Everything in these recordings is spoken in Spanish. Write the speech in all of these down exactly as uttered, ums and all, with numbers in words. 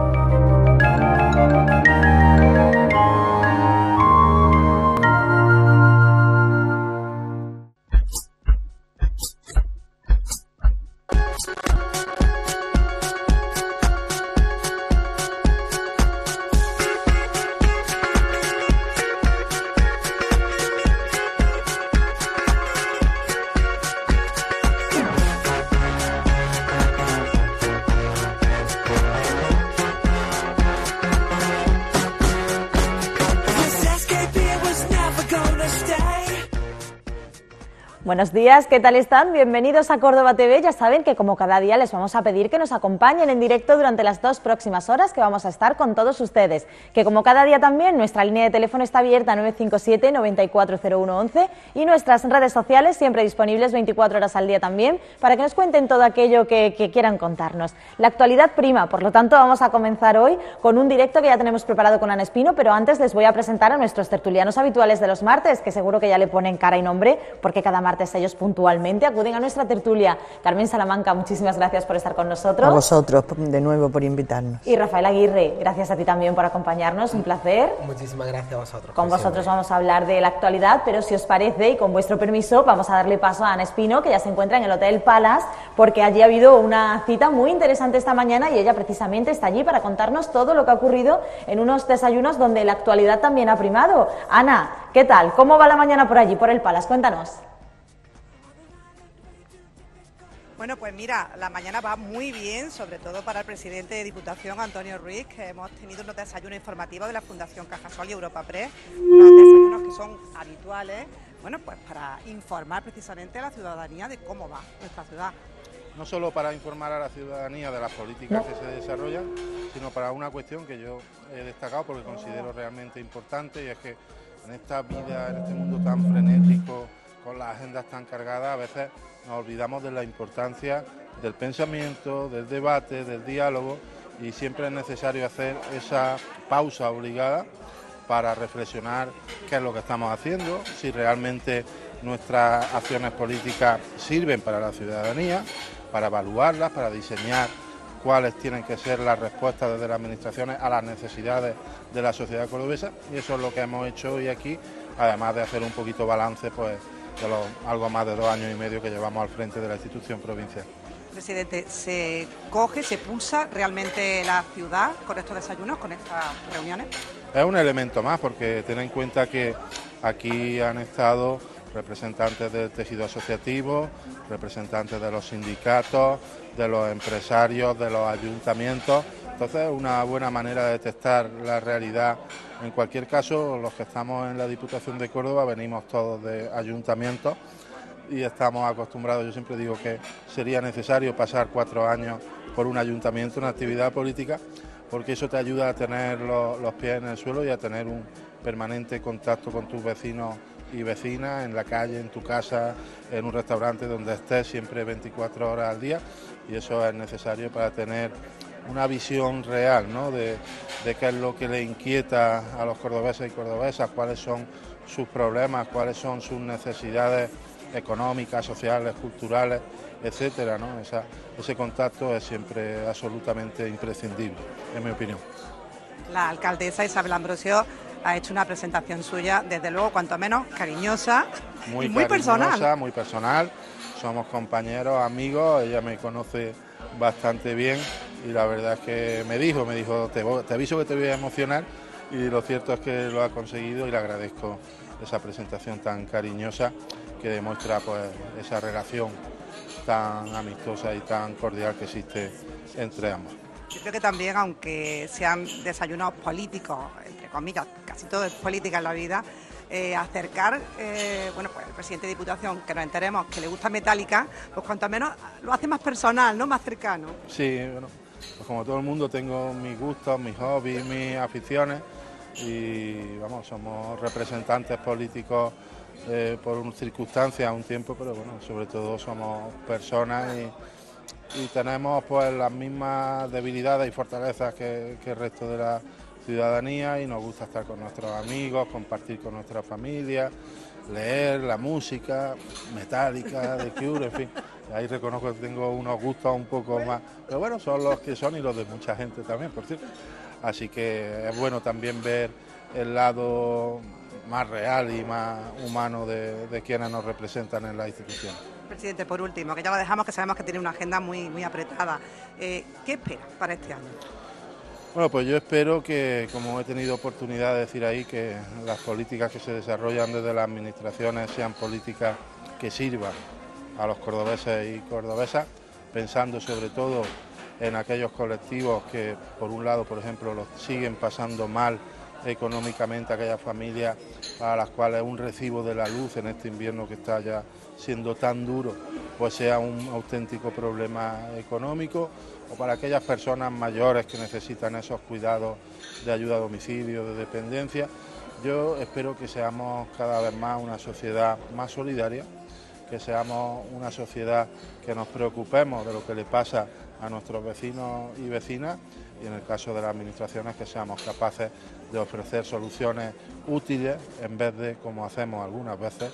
Buenos días, ¿qué tal están? Bienvenidos a Córdoba T V. Ya saben que como cada día les vamos a pedir que nos acompañen en directo durante las dos próximas horas que vamos a estar con todos ustedes. Que como cada día también nuestra línea de teléfono está abierta nueve cinco siete, noventa y cuatro cero uno once y nuestras redes sociales siempre disponibles veinticuatro horas al día también para que nos cuenten todo aquello que, que quieran contarnos. La actualidad prima, por lo tanto vamos a comenzar hoy con un directo que ya tenemos preparado con Ana Espino, pero antes les voy a presentar a nuestros tertulianos habituales de los martes, que seguro que ya le ponen cara y nombre porque cada martes ellos puntualmente acuden a nuestra tertulia. Carmen Salamanca, muchísimas gracias por estar con nosotros. A vosotros, de nuevo, por invitarnos. Y Rafael Aguirre, gracias a ti también por acompañarnos, un placer. Muchísimas gracias a vosotros. Con vosotros vamos a hablar de la actualidad, pero si os parece y con vuestro permiso vamos a darle paso a Ana Espino, que ya se encuentra en el Hotel Palace, porque allí ha habido una cita muy interesante esta mañana y ella precisamente está allí para contarnos todo lo que ha ocurrido en unos desayunos donde la actualidad también ha primado. Ana, ¿qué tal? ¿Cómo va la mañana por allí, por el Palace? Cuéntanos. Bueno, pues mira, la mañana va muy bien, sobre todo para el presidente de Diputación, Antonio Ruiz, que hemos tenido unos desayunos informativos de la Fundación Cajasol y Europa Press, unos desayunos que son habituales, bueno, pues para informar precisamente a la ciudadanía de cómo va nuestra ciudad. No solo para informar a la ciudadanía de las políticas que se desarrollan, sino para una cuestión que yo he destacado porque considero realmente importante, y es que en esta vida, en este mundo tan frenético, con las agendas tan cargadas, a veces nos olvidamos de la importancia del pensamiento, del debate, del diálogo, y siempre es necesario hacer esa pausa obligada para reflexionar qué es lo que estamos haciendo, si realmente nuestras acciones políticas sirven para la ciudadanía, para evaluarlas, para diseñar cuáles tienen que ser las respuestas desde las administraciones a las necesidades de la sociedad cordobesa, y eso es lo que hemos hecho hoy aquí, además de hacer un poquito balance pues de los algo más de dos años y medio que llevamos al frente de la institución provincial. Presidente, ¿se coge, se pulsa realmente la ciudad con estos desayunos, con estas reuniones? Es un elemento más, porque ten en cuenta que aquí han estado representantes del tejido asociativo, representantes de los sindicatos, de los empresarios, de los ayuntamientos. Entonces es una buena manera de detectar la realidad. En cualquier caso, los que estamos en la Diputación de Córdoba venimos todos de ayuntamientos y estamos acostumbrados, yo siempre digo que sería necesario pasar cuatro años por un ayuntamiento, una actividad política, porque eso te ayuda a tener los, los pies en el suelo y a tener un permanente contacto con tus vecinos y vecinas, en la calle, en tu casa, en un restaurante, donde estés, siempre veinticuatro horas al día, y eso es necesario para tener una visión real, ¿no?, de, de qué es lo que le inquieta a los cordobeses y cordobesas, cuáles son sus problemas, cuáles son sus necesidades económicas, sociales, culturales, etcétera, ¿no? Esa, ese contacto es siempre absolutamente imprescindible, en mi opinión. La alcaldesa Isabel Ambrosio ha hecho una presentación suya, desde luego, cuanto menos cariñosa muy y muy personal. Muy personal, somos compañeros, amigos, ella me conoce bastante bien y la verdad es que me dijo, me dijo, te, te aviso que te voy a emocionar, y lo cierto es que lo ha conseguido y le agradezco esa presentación tan cariñosa que demuestra pues esa relación tan amistosa y tan cordial que existe entre ambos. Yo creo que también, aunque sean desayunos políticos, entre comillas, casi todo es política en la vida, eh, acercar, eh, bueno, pues el presidente de Diputación, que nos enteremos que le gusta Metallica, pues cuanto menos lo hace más personal, ¿no?, más cercano. Sí, bueno, pues como todo el mundo tengo mis gustos, mis hobbies, mis aficiones, y vamos, somos representantes políticos eh, por una circunstancia, un tiempo, pero bueno, sobre todo somos personas y, y tenemos pues las mismas debilidades y fortalezas que, que el resto de la ciudadanía, y nos gusta estar con nuestros amigos, compartir con nuestra familia, leer la música, Metallica, The Cure, en fin, Ahí reconozco que tengo unos gustos un poco más, pero bueno, son los que son y los de mucha gente también, por cierto. Así que es bueno también ver el lado más real y más humano de, de quienes nos representan en la institución. Presidente, por último, que ya lo dejamos, que sabemos que tiene una agenda muy, muy apretada. Eh, ¿Qué espera para este año? Bueno, pues yo espero que, como he tenido oportunidad de decir ahí, que las políticas que se desarrollan desde las administraciones sean políticas que sirvan a los cordobeses y cordobesas, pensando sobre todo en aquellos colectivos que, por un lado, por ejemplo, los siguen pasando mal económicamente, aquellas familias para las cuales un recibo de la luz en este invierno que está ya siendo tan duro, pues sea un auténtico problema económico, o para aquellas personas mayores que necesitan esos cuidados de ayuda a domicilio, de dependencia. Yo espero que seamos cada vez más una sociedad más solidaria, que seamos una sociedad que nos preocupemos de lo que le pasa a nuestros vecinos y vecinas, y en el caso de las administraciones que seamos capaces de ofrecer soluciones útiles en vez de, como hacemos algunas veces,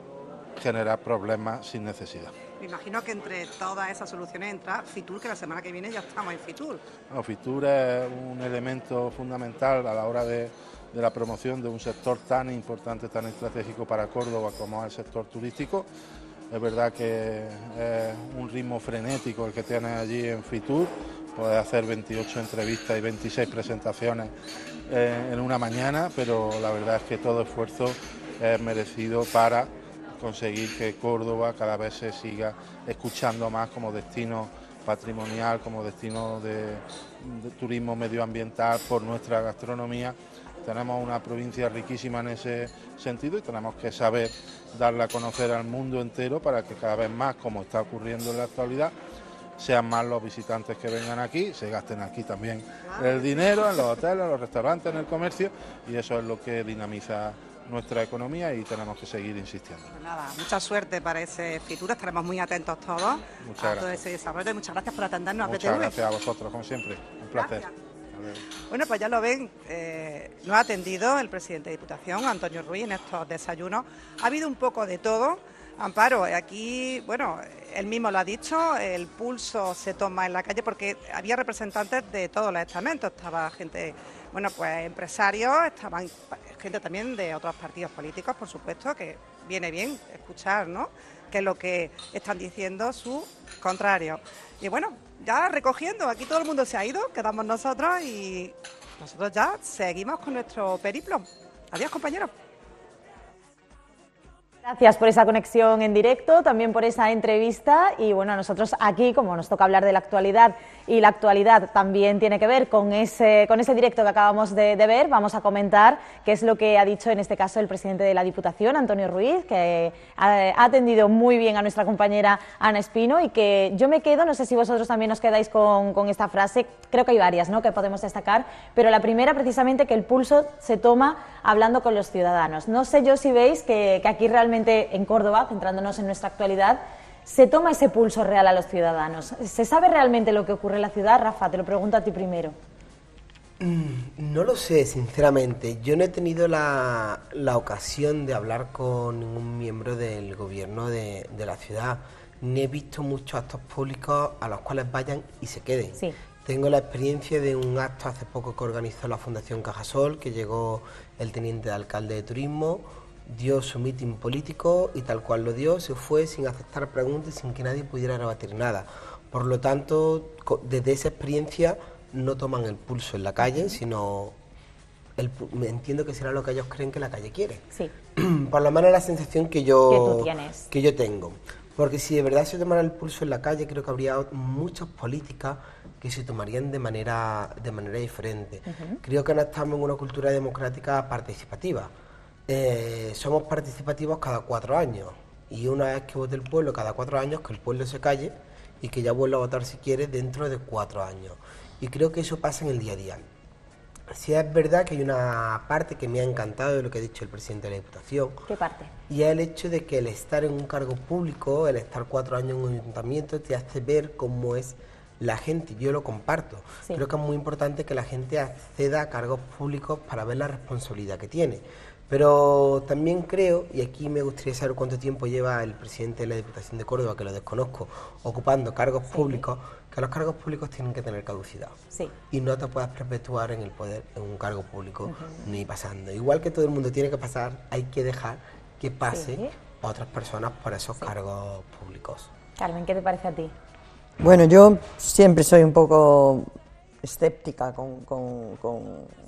generar problemas sin necesidad. Me imagino que entre todas esas soluciones entra Fitur, que la semana que viene ya estamos en Fitur. No, Fitur es un elemento fundamental a la hora de, de la promoción de un sector tan importante, tan estratégico para Córdoba como es el sector turístico. Es verdad que es un ritmo frenético el que tienes allí en Fitur, puedes hacer veintiocho entrevistas y veintiséis presentaciones eh, en una mañana, pero la verdad es que todo esfuerzo es merecido para conseguir que Córdoba cada vez se siga escuchando más como destino patrimonial, como destino de, de turismo medioambiental por nuestra gastronomía. Tenemos una provincia riquísima en ese sentido y tenemos que saber darla a conocer al mundo entero para que cada vez más, como está ocurriendo en la actualidad, sean más los visitantes que vengan aquí, se gasten aquí también el dinero en los hoteles, en los restaurantes, en el comercio, y eso es lo que dinamiza nuestra economía y tenemos que seguir insistiendo. Pues nada, mucha suerte para ese Fitur, estaremos muy atentos todos muchas a gracias. todo ese desarrollo y muchas gracias por atendernos. Muchas a P T V. gracias a vosotros, como siempre, un placer. Gracias. Bueno, pues ya lo ven, eh, nos ha atendido el presidente de Diputación, Antonio Ruiz, en estos desayunos. Ha habido un poco de todo. Amparo, aquí, bueno, él mismo lo ha dicho, el pulso se toma en la calle porque había representantes de todos los estamentos, estaba gente, bueno, pues empresarios, estaban gente también de otros partidos políticos, por supuesto, que viene bien escuchar, ¿no?, qué es lo que están diciendo sus contrarios. Y bueno, ya recogiendo, aquí todo el mundo se ha ido, quedamos nosotros y nosotros ya seguimos con nuestro periplo. Adiós, compañeros. Gracias por esa conexión en directo, también por esa entrevista y bueno, nosotros aquí, como nos toca hablar de la actualidad y la actualidad también tiene que ver con ese, con ese directo que acabamos de, de ver, vamos a comentar qué es lo que ha dicho en este caso el presidente de la Diputación, Antonio Ruiz, que ha, ha atendido muy bien a nuestra compañera Ana Espino y que yo me quedo, no sé si vosotros también os quedáis con, con esta frase, creo que hay varias, ¿no?, que podemos destacar, pero la primera precisamente que el pulso se toma hablando con los ciudadanos. No sé yo si veis que, que aquí realmente en Córdoba, centrándonos en nuestra actualidad, se toma ese pulso real a los ciudadanos. ¿Se sabe realmente lo que ocurre en la ciudad? Rafa, te lo pregunto a ti primero. No lo sé, sinceramente. Yo no he tenido la, la ocasión de hablar con ningún miembro del gobierno de, de la ciudad, ni he visto muchos actos públicos a los cuales vayan y se queden. Sí. Tengo la experiencia de un acto hace poco que organizó la Fundación Cajasol, que llegó el teniente de alcalde de turismo, dio su mitin político y tal cual lo dio, se fue sin aceptar preguntas y sin que nadie pudiera rebatir nada. Por lo tanto, desde esa experiencia no toman el pulso en la calle, sino el, entiendo que será lo que ellos creen que la calle quiere. Sí. Por lo menos la sensación que yo, que tú tienes. que yo tengo. Porque si de verdad se tomara el pulso en la calle, creo que habría muchas políticas que se tomarían de manera, de manera diferente. Uh-huh. Creo que no estamos en una cultura democrática participativa. Eh, somos participativos cada cuatro años y una vez que vote el pueblo cada cuatro años, que el pueblo se calle y que ya vuelva a votar si quiere dentro de cuatro años. Y creo que eso pasa en el día a día. Sí es verdad que hay una parte que me ha encantado de lo que ha dicho el presidente de la Diputación. ¿Qué parte? Y es el hecho de que el estar en un cargo público, el estar cuatro años en un ayuntamiento, te hace ver cómo es la gente. Yo lo comparto. Sí. Creo que es muy importante que la gente acceda a cargos públicos para ver la responsabilidad que tiene. Pero también creo, y aquí me gustaría saber cuánto tiempo lleva el presidente de la Diputación de Córdoba, que lo desconozco, ocupando cargos sí. públicos, que los cargos públicos tienen que tener caducidad. Sí. Y no te puedes perpetuar en el poder en un cargo público, uh-huh. ni pasando. Igual que todo el mundo tiene que pasar, hay que dejar que pasen sí. otras personas por esos sí. cargos públicos. Carmen, ¿qué te parece a ti? Bueno, yo siempre soy un poco escéptica con, con, con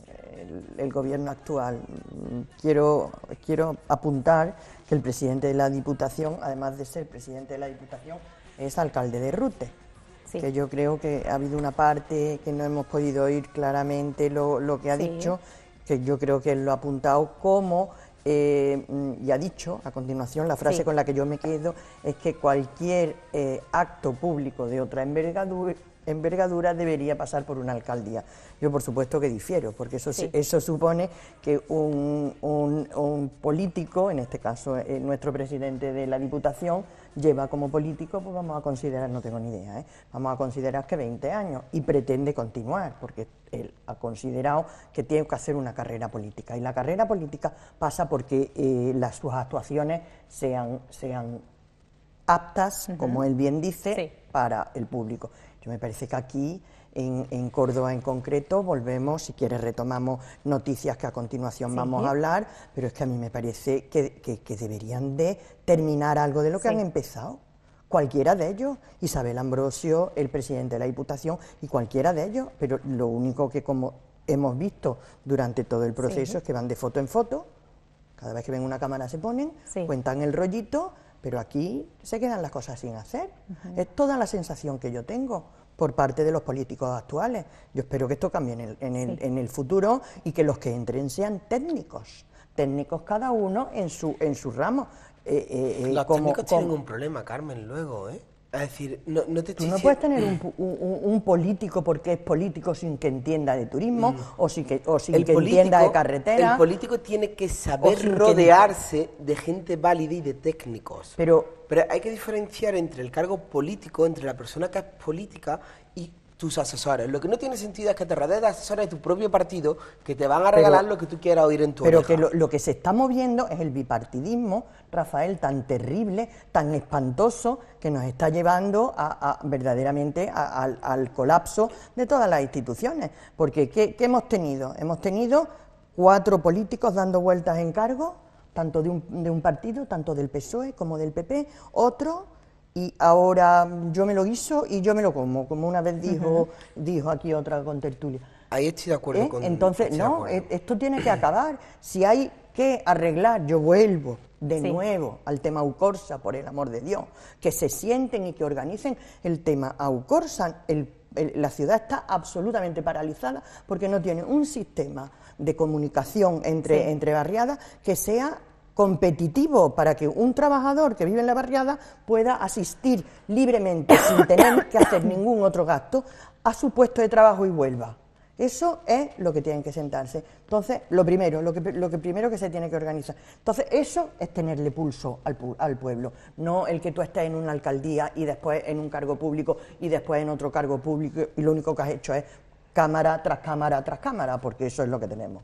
el, el gobierno actual. Quiero, quiero apuntar que el presidente de la Diputación, además de ser presidente de la Diputación, es alcalde de Rute. Sí. Que yo creo que ha habido una parte que no hemos podido oír claramente lo, lo que ha sí. dicho, que yo creo que él lo ha apuntado como, eh, y ha dicho a continuación, la frase sí. con la que yo me quedo, es que cualquier eh, acto público de otra envergadura, envergadura debería pasar por una alcaldía. Yo por supuesto que difiero, porque eso, sí. eso supone que un, un, un político, en este caso eh, nuestro presidente de la Diputación, lleva como político, pues vamos a considerar, no tengo ni idea, ¿eh? vamos a considerar que veinte años, y pretende continuar, porque él ha considerado que tiene que hacer una carrera política, y la carrera política pasa porque eh, las, sus actuaciones sean, sean aptas, uh-huh. como él bien dice, sí. para el público. Yo me parece que aquí, en, en Córdoba en concreto, volvemos, si quieres retomamos noticias que a continuación sí. vamos a hablar, pero es que a mí me parece que, que, que deberían de terminar algo de lo que sí. han empezado. Cualquiera de ellos, Isabel Ambrosio, el presidente de la Diputación, y cualquiera de ellos, pero lo único que como hemos visto durante todo el proceso sí. es que van de foto en foto, cada vez que ven una cámara se ponen, sí. cuentan el rollito, pero aquí se quedan las cosas sin hacer. Uh-huh. Es toda la sensación que yo tengo por parte de los políticos actuales. Yo espero que esto cambie en el, en el, sí. en el futuro y que los que entren sean técnicos, técnicos cada uno en su, en su ramo. Eh, eh, los como, técnicos como, tienen un problema, Carmen, luego, ¿eh? Es decir, no, no te Tú no puedes tener un, un, un político porque es político sin que entienda de turismo mm. o sin que, o sin que político, entienda de carretera. El político tiene que saber rodearse que... de gente válida y de técnicos. Pero, Pero hay que diferenciar entre el cargo político, entre la persona que es política y tus asesores. Lo que no tiene sentido es que te rodees de asesores de tu propio partido que te van a regalar pero, lo que tú quieras oír en tu Pero oreja. que lo, lo que se está moviendo es el bipartidismo, Rafael, tan terrible, tan espantoso, que nos está llevando a, a verdaderamente a, a, al colapso de todas las instituciones. Porque ¿qué, qué hemos tenido? Hemos tenido cuatro políticos dando vueltas en cargo, tanto de un, de un partido, tanto del P S O E como del P P, otro... Y ahora yo me lo guiso y yo me lo como, como una vez dijo, uh-huh. dijo aquí otra contertulia. Ahí estoy de acuerdo ¿Eh? con Entonces, no, esto tiene que acabar. Si hay que arreglar, yo vuelvo de sí. nuevo al tema Aucorsa, por el amor de Dios, que se sienten y que organicen el tema Aucorsa. El, el, la ciudad está absolutamente paralizada porque no tiene un sistema de comunicación entre, sí. entre barriadas que sea competitivo para que un trabajador que vive en la barriada pueda asistir libremente, sin tener que hacer ningún otro gasto, a su puesto de trabajo y vuelva. Eso es lo que tienen que sentarse. Entonces, lo primero, lo que, lo que primero que se tiene que organizar. Entonces, eso es tenerle pulso al, al pueblo, no el que tú estés en una alcaldía y después en un cargo público y después en otro cargo público y lo único que has hecho es cámara tras cámara tras cámara, porque eso es lo que tenemos.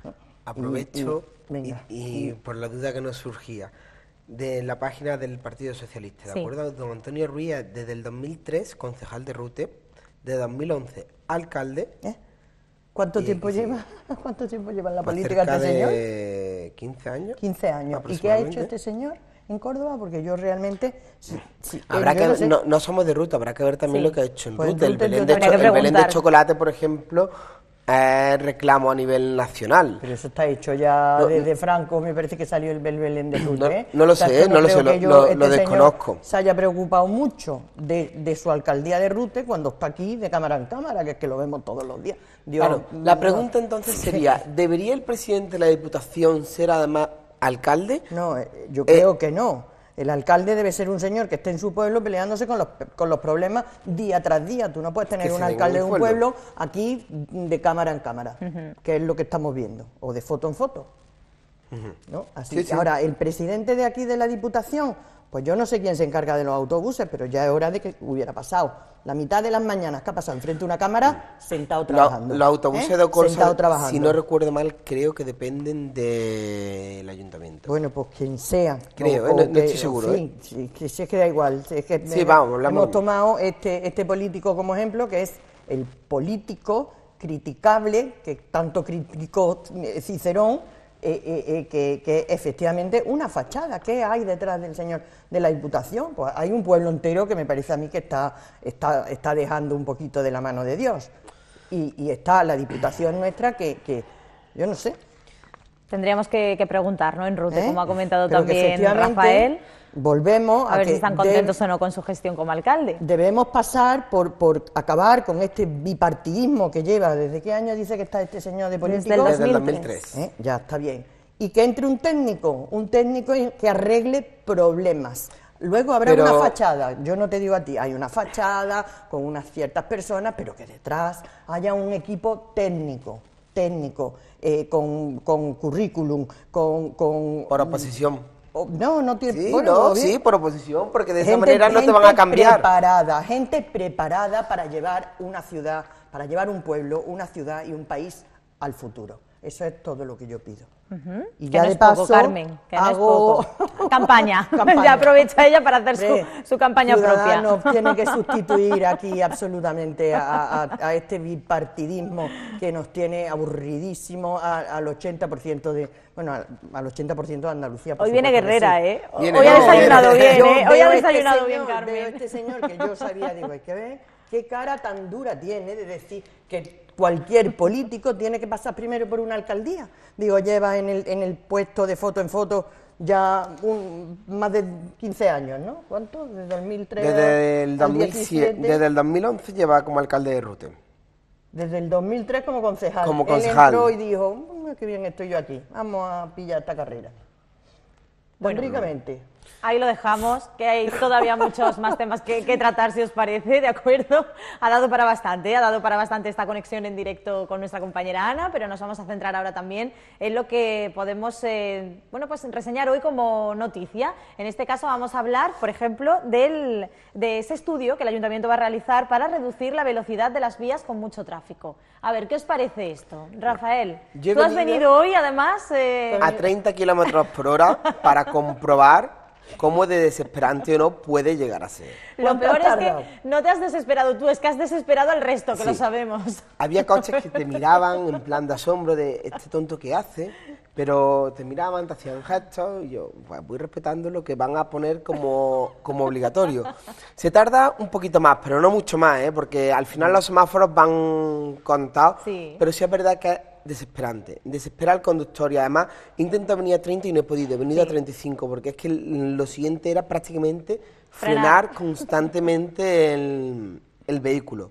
Aprovecho y, y, y, y por la duda que nos surgía, de la página del Partido Socialista, ¿de sí. acuerdo? Don Antonio Ruiz, desde el dos mil tres, concejal de Rute, de dos mil once, alcalde. ¿Eh? ¿Cuánto y, tiempo y, lleva? ¿Cuánto tiempo lleva en la política este señor? De quince años. quince años. ¿Y qué ha hecho este señor en Córdoba? Porque yo realmente... Si, si, habrá que, no, sé. no, no somos de Rute, habrá que ver también sí. lo que ha hecho en pues Rute. El, Belén de, cho el Belén de chocolate, por ejemplo... Eh, reclamo a nivel nacional. Pero eso está hecho ya no, desde Franco, me parece que salió el Belén de Rute. No, ¿eh? no lo o sea, sé, no, no lo sé, lo, yo, lo, este lo desconozco. Se haya preocupado mucho de, de su alcaldía de Rute cuando está aquí de cámara en cámara, que es que lo vemos todos los días. Dios, claro, la pregunta entonces sería, ¿debería el presidente de la Diputación ser además alcalde? No, yo creo eh, que no. El alcalde debe ser un señor que esté en su pueblo peleándose con los, con los problemas día tras día. Tú no puedes tener un alcalde de un pueblo aquí de cámara en cámara, uh-huh. que es lo que estamos viendo, o de foto en foto. Uh-huh. ¿No? Así, sí, sí. Ahora, el presidente de aquí de la Diputación, Pues yo no sé quién se encarga de los autobuses, pero ya es hora de que hubiera pasado. La mitad de las mañanas que ha pasado enfrente de una cámara, sentado trabajando. Los, los autobuses ¿eh? de Ocorsa, sentado trabajando. si no recuerdo mal, creo que dependen del ayuntamiento. Bueno, pues quien sea. Creo, o, ¿eh? o no, no que, estoy seguro. Sí, ¿eh? sí, que si es que da igual. Si es que sí, eh, vamos, hablamos. Hemos tomado este, este político como ejemplo, que es el político criticable, que tanto criticó Cicerón, Eh, eh, eh, que, que efectivamente una fachada. ¿Qué hay detrás del señor de la Diputación? Pues hay un pueblo entero que me parece a mí que está, está, está dejando un poquito de la mano de Dios. Y, y está la Diputación nuestra que, que yo no sé. Tendríamos que, que preguntar, ¿no?, en Rute, ¿eh? Como ha comentado Pero también Rafael. Volvemos a, a ver que si están contentos de, o no con su gestión como alcalde. Debemos pasar por, por acabar con este bipartidismo que lleva. ¿Desde qué año dice que está este señor de político? Desde el dos mil tres. ¿Eh? Ya, está bien. Y que entre un técnico, un técnico que arregle problemas. Luego habrá pero... una fachada, yo no te digo a ti, hay una fachada con unas ciertas personas, pero que detrás haya un equipo técnico, técnico, eh, con, con currículum, con... con por oposición. No, no tiene... Sí, bueno, no, bien. sí, por oposición, porque de esa gente, manera no te van a cambiar. preparada, gente preparada para llevar una ciudad, para llevar un pueblo, una ciudad y un país al futuro. Eso es todo lo que yo pido. Uh-huh. Y que ya no de es paso, poco, Carmen, que hago... no es poco. Campaña. campaña. Ya aprovecha ella para hacer su, su campaña Ciudadanos propia. Tiene que sustituir aquí absolutamente a, a, a este bipartidismo que nos tiene aburridísimo al ochenta por ciento de... Bueno, al, al ochenta por ciento de Andalucía. Por Hoy viene guerrera, sí. ¿eh? Viene, Hoy no, ha desayunado viene. bien, ¿eh? Hoy ha desayunado este bien, señor, Carmen. Veo este señor que yo sabía, digo, hay que ver qué cara tan dura tiene de decir que cualquier político tiene que pasar primero por una alcaldía. Digo, lleva en el, en el puesto de foto en foto ya un, más de quince años, ¿no? ¿Cuánto? ¿Desde dos mil tres desde el, al dos mil siete, diecisiete? desde el dos mil once lleva como alcalde de Rute. Desde el dos mil tres como concejal. Como Él concejal. entró y dijo, mmm, qué bien estoy yo aquí, vamos a pillar esta carrera. Bueno, ricamente. Ahí lo dejamos, que hay todavía muchos más temas que, que tratar, si os parece, ¿de acuerdo? Ha dado para bastante, ha dado para bastante esta conexión en directo con nuestra compañera Ana, pero nos vamos a centrar ahora también en lo que podemos, eh, bueno, pues reseñar hoy como noticia. En este caso vamos a hablar, por ejemplo, del, de ese estudio que el Ayuntamiento va a realizar para reducir la velocidad de las vías con mucho tráfico. A ver, ¿qué os parece esto? Rafael, Yo tú has venido hoy, además... Eh... a treinta kilómetros por hora para comprobar cómo de desesperante o no puede llegar a ser. Lo peor es que no te has desesperado tú, es que has desesperado al resto, que sí. Lo sabemos. Había coches que te miraban en plan de asombro de este tonto que hace, pero te miraban, te hacían gestos y yo pues, voy respetando lo que van a poner como, como obligatorio. Se tarda un poquito más, pero no mucho más, ¿eh? Porque al final los semáforos van contados, sí. Pero sí es verdad que es desesperante, desespera al conductor y además intento venir a treinta y no he podido, he venido sí. a treinta y cinco porque es que lo siguiente era prácticamente frenar, frenar constantemente el, el vehículo.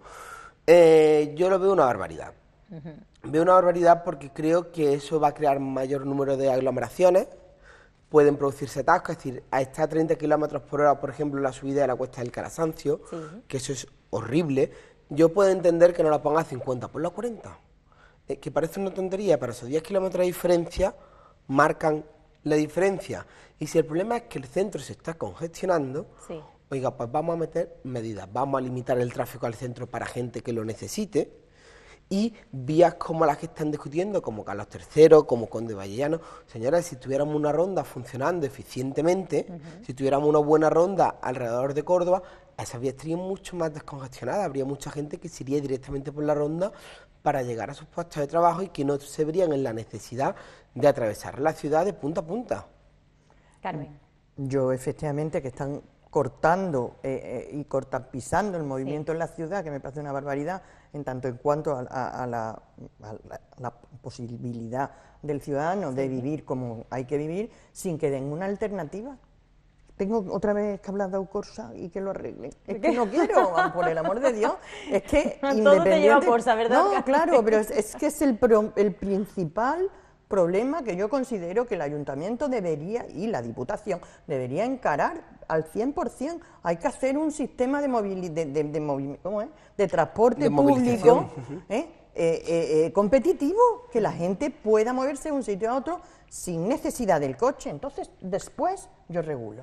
Eh, yo lo veo una barbaridad. Uh-huh. Veo una barbaridad porque creo que eso va a crear mayor número de aglomeraciones, pueden producirse atascos, es decir, a estar a treinta kilómetros por hora, por ejemplo, la subida de la Cuesta del Calasancio, sí. Que eso es horrible, yo puedo entender que no la ponga a cincuenta, ponla a cuarenta. Eh, que parece una tontería, pero esos diez kilómetros de diferencia marcan la diferencia. Y si el problema es que el centro se está congestionando, sí. Oiga, pues vamos a meter medidas, vamos a limitar el tráfico al centro para gente que lo necesite, y vías como las que están discutiendo, como Carlos tercero, como Conde Vallellano. Señores, si tuviéramos una ronda funcionando eficientemente, uh-huh. Si tuviéramos una buena ronda alrededor de Córdoba, esas vías estarían mucho más descongestionadas, habría mucha gente que se iría directamente por la ronda para llegar a sus puestos de trabajo y que no se verían en la necesidad de atravesar la ciudad de punta a punta. Carmen. Yo, efectivamente, que están cortando eh, eh, y cortapisando el movimiento sí. En la ciudad, que me parece una barbaridad, en tanto en cuanto a, a, a, la, a la, la posibilidad del ciudadano sí. De vivir como hay que vivir, sin que den una alternativa. Tengo otra vez que hablar de Ocorsa y que lo arreglen. Es que no quiero, por el amor de Dios. Es que todo independiente... te lleva a Ocorsa, ¿verdad? No, claro, pero es, es que es el, pro, el principal problema que yo considero que el Ayuntamiento debería, y la Diputación, debería encarar al cien por cien. Hay que hacer un sistema de, movili de, de, de, movi ¿cómo es? de transporte de público ¿eh? Eh, eh, eh, competitivo, que la gente pueda moverse de un sitio a otro sin necesidad del coche. Entonces, después yo regulo.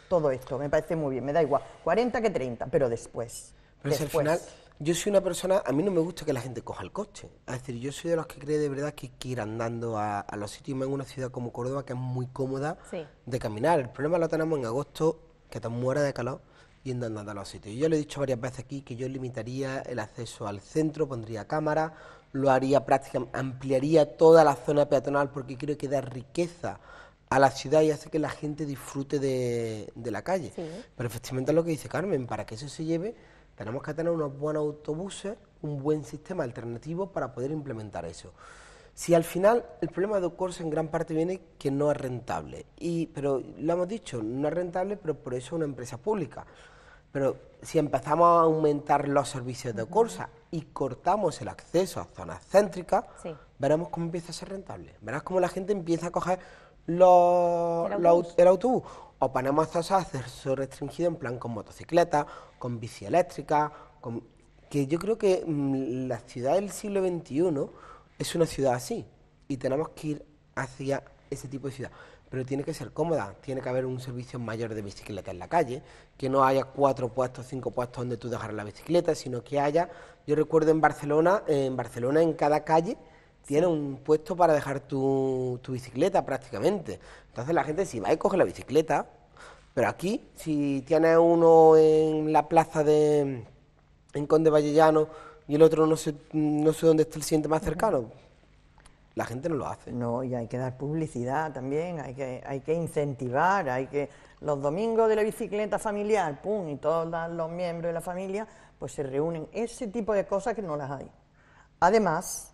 todo esto, me parece muy bien, me da igual, cuarenta que treinta, pero después. Pero si al después. final, yo soy una persona, a mí no me gusta que la gente coja el coche. Es decir, yo soy de los que cree de verdad que hay que ir andando a, a los sitios, más en una ciudad como Córdoba, que es muy cómoda Sí. de caminar. El problema lo tenemos en agosto, que te mueres de calor yendo andando a los sitios. Yo lo he dicho varias veces aquí, que yo limitaría el acceso al centro, pondría cámaras, lo haría prácticamente, ampliaría toda la zona peatonal, porque creo que da riqueza a la ciudad y hace que la gente disfrute de, de la calle. Sí. Pero efectivamente es lo que dice Carmen, para que eso se lleve, tenemos que tener unos buenos autobuses, un buen sistema alternativo para poder implementar eso. Si al final el problema de Ocorsa en gran parte viene que no es rentable, y, pero lo hemos dicho, no es rentable, pero por eso es una empresa pública. Pero si empezamos a aumentar los servicios de Ocorsa y cortamos el acceso a zonas céntricas, Sí. veremos cómo empieza a ser rentable. Verás cómo la gente empieza a coger los, El los autobús. aut- el autobús. O ponemos acceso a acceso restringido en plan con motocicletas, con bici eléctrica, con... que yo creo que mm, la ciudad del siglo veintiuno es una ciudad así y tenemos que ir hacia ese tipo de ciudad. Pero tiene que ser cómoda, tiene que haber un servicio mayor de bicicleta en la calle, que no haya cuatro puestos, cinco puestos donde tú dejar la bicicleta, sino que haya, yo recuerdo en Barcelona, en Barcelona en cada calle tiene un puesto para dejar tu, tu bicicleta prácticamente. Entonces la gente si va y coge la bicicleta, pero aquí si tienes uno en la plaza de en Conde Vallellano y el otro no sé, no sé dónde está el siguiente más cercano, la gente no lo hace. No, y hay que dar publicidad también, hay que, hay que incentivar, hay que... Los domingos de la bicicleta familiar, pum, y todos la- los miembros de la familia, pues se reúnen. Ese tipo de cosas que no las hay. Además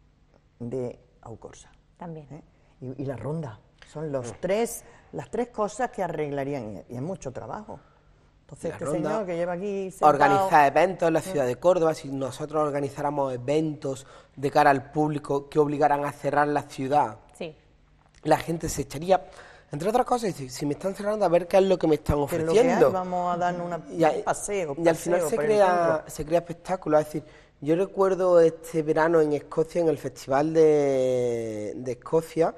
de Aucorsa. También. ¿eh? Y, y la ronda. Son los tres, las tres cosas que arreglarían, y es mucho trabajo. Entonces, La este ronda, señor que lleva aquí sentado... organizar eventos en la ciudad de Córdoba, si nosotros organizáramos eventos de cara al público que obligaran a cerrar la ciudad, Sí. la gente se echaría, entre otras cosas, dice, si me están cerrando, a ver qué es lo que me están que es lo que hay, ofreciendo. vamos a darnos una, Y, a- un paseo, y al final paseo se por el crea, centro. se crea espectáculo. Es decir, yo recuerdo este verano en Escocia, en el Festival de, de Escocia,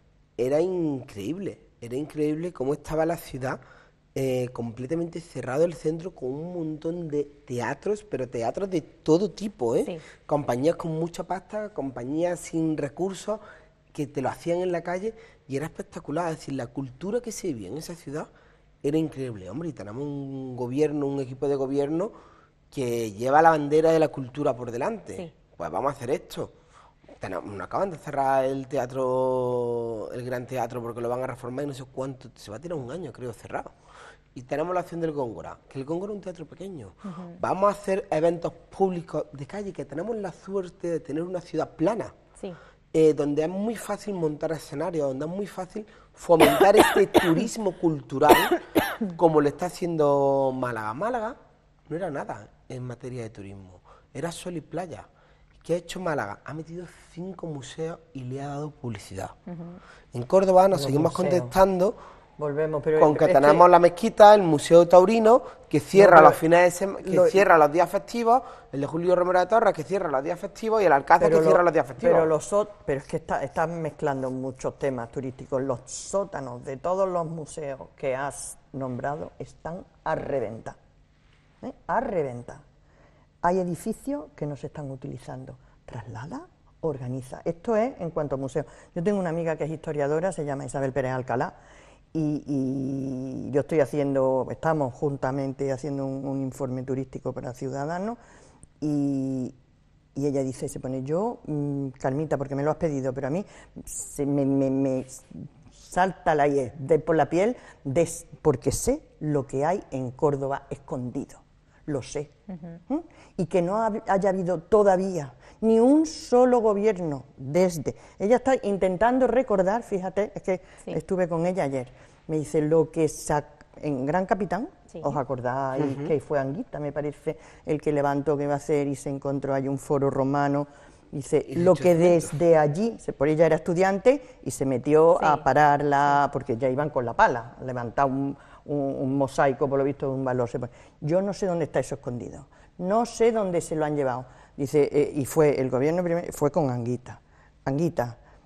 era increíble, era increíble cómo estaba la ciudad, eh, completamente cerrado el centro con un montón de teatros, pero teatros de todo tipo, ¿eh? Sí. Compañías con mucha pasta, compañías sin recursos, que te lo hacían en la calle y era espectacular. Es decir, la cultura que se vivía en esa ciudad era increíble. Hombre, y tenemos un gobierno, un equipo de gobierno que lleva la bandera de la cultura por delante. Sí. Pues vamos a hacer esto. Tenemos, nos acaban de cerrar el teatro, el Gran Teatro, porque lo van a reformar y no sé cuánto, se va a tirar un año, creo, cerrado. Y tenemos la opción del Góngora, que el Góngora es un teatro pequeño. Vamos a hacer eventos públicos de calle, que tenemos la suerte de tener una ciudad plana, Sí. eh, donde es muy fácil montar escenarios, donde es muy fácil fomentar este turismo cultural, como lo está haciendo Málaga. Málaga no era nada en materia de turismo, era sol y playa. ¿Qué ha hecho Málaga? Ha metido cinco museos y le ha dado publicidad. En Córdoba nos Los seguimos museos. contestando Volvemos, pero con que es tenemos la mezquita, el Museo Taurino, que cierra pero los fines de semana, que lo- cierra los días festivos, el de Julio Romero de Torres, que cierra los días festivos, y el Alcázar, que lo- cierra los días festivos. Pero, los só- pero es que está, estás mezclando muchos temas turísticos. Los sótanos de todos los museos que has nombrado están a reventar. ¿eh? A reventar. Hay edificios que no se están utilizando. Traslada, organiza. Esto es en cuanto a museos. Yo tengo una amiga que es historiadora, se llama Isabel Pérez Alcalá, y, y yo estoy haciendo, estamos juntamente haciendo un, un informe turístico para Ciudadanos, y, y ella dice, se pone, yo, mm, Carmita, porque me lo has pedido, pero a mí se me, me- me salta la hiel de por la piel, des- porque sé lo que hay en Córdoba escondido, lo sé. ¿Mm? Y que no ha- haya habido todavía ni un solo gobierno desde... Ella está intentando recordar, fíjate, es que Sí. estuve con ella ayer, me dice, lo que sac en Gran Capitán, Sí. ¿os acordáis que fue Anguita, me parece, el que levantó que iba a hacer y se encontró ahí un foro romano? Dice, Y lo hecho que cemento. desde allí, se- por ella era estudiante y se metió Sí. a pararla, porque ya iban con la pala, a levantar un, un- un mosaico, por lo visto, de un valor. Se pone, yo no sé dónde está eso escondido, no sé dónde se lo han llevado. Dice, eh, y fue el gobierno primero, fue con Anguita. Anguita,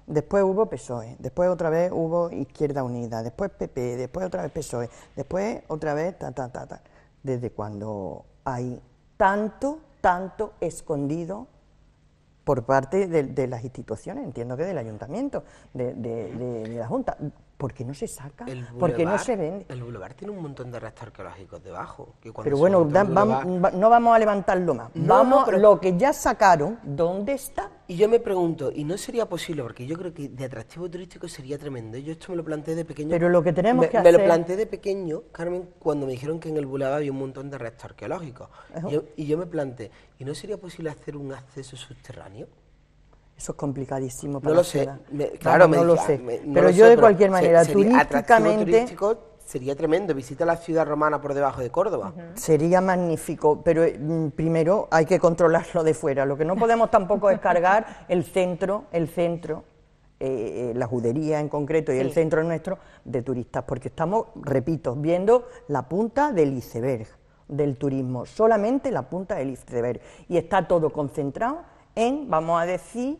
después hubo P S O E, después otra vez hubo Izquierda Unida, después P P, después otra vez P S O E, después otra vez ta, ta, ta, ta. Desde cuando hay tanto, tanto escondido por parte de, de las instituciones, entiendo que del Ayuntamiento, de, de, de, de la Junta. ¿Por qué no se saca? ¿Por qué no se vende? El bulevar tiene un montón de restos arqueológicos debajo. Que pero bueno, da, bulevar... vamos, no vamos a levantarlo más. No, vamos, no, pero... lo que ya sacaron, ¿dónde está? Y yo me pregunto, ¿y no sería posible? Porque yo creo que de atractivo turístico sería tremendo. Yo esto me lo planteé de pequeño. Pero lo que tenemos me, que me hacer... Me lo planteé de pequeño, Carmen, cuando me dijeron que en el bulevar había un montón de restos arqueológicos. Uh-huh. yo, y yo me planteé, ¿y no sería posible hacer un acceso subterráneo? Eso es complicadísimo para no lo la sé, me, claro, no, me, lo sé, me, no pero lo yo sé, de pero cualquier manera, se, turísticamente... Sería tremendo, visita la ciudad romana por debajo de Córdoba. Uh-huh. Sería magnífico, pero mm, primero hay que controlarlo de fuera. Lo que no podemos tampoco es cargar el centro, el centro, eh, la judería en concreto y sí. el centro nuestro de turistas, porque estamos, repito, viendo la punta del iceberg del turismo, solamente la punta del iceberg, y está todo concentrado en, vamos a decir,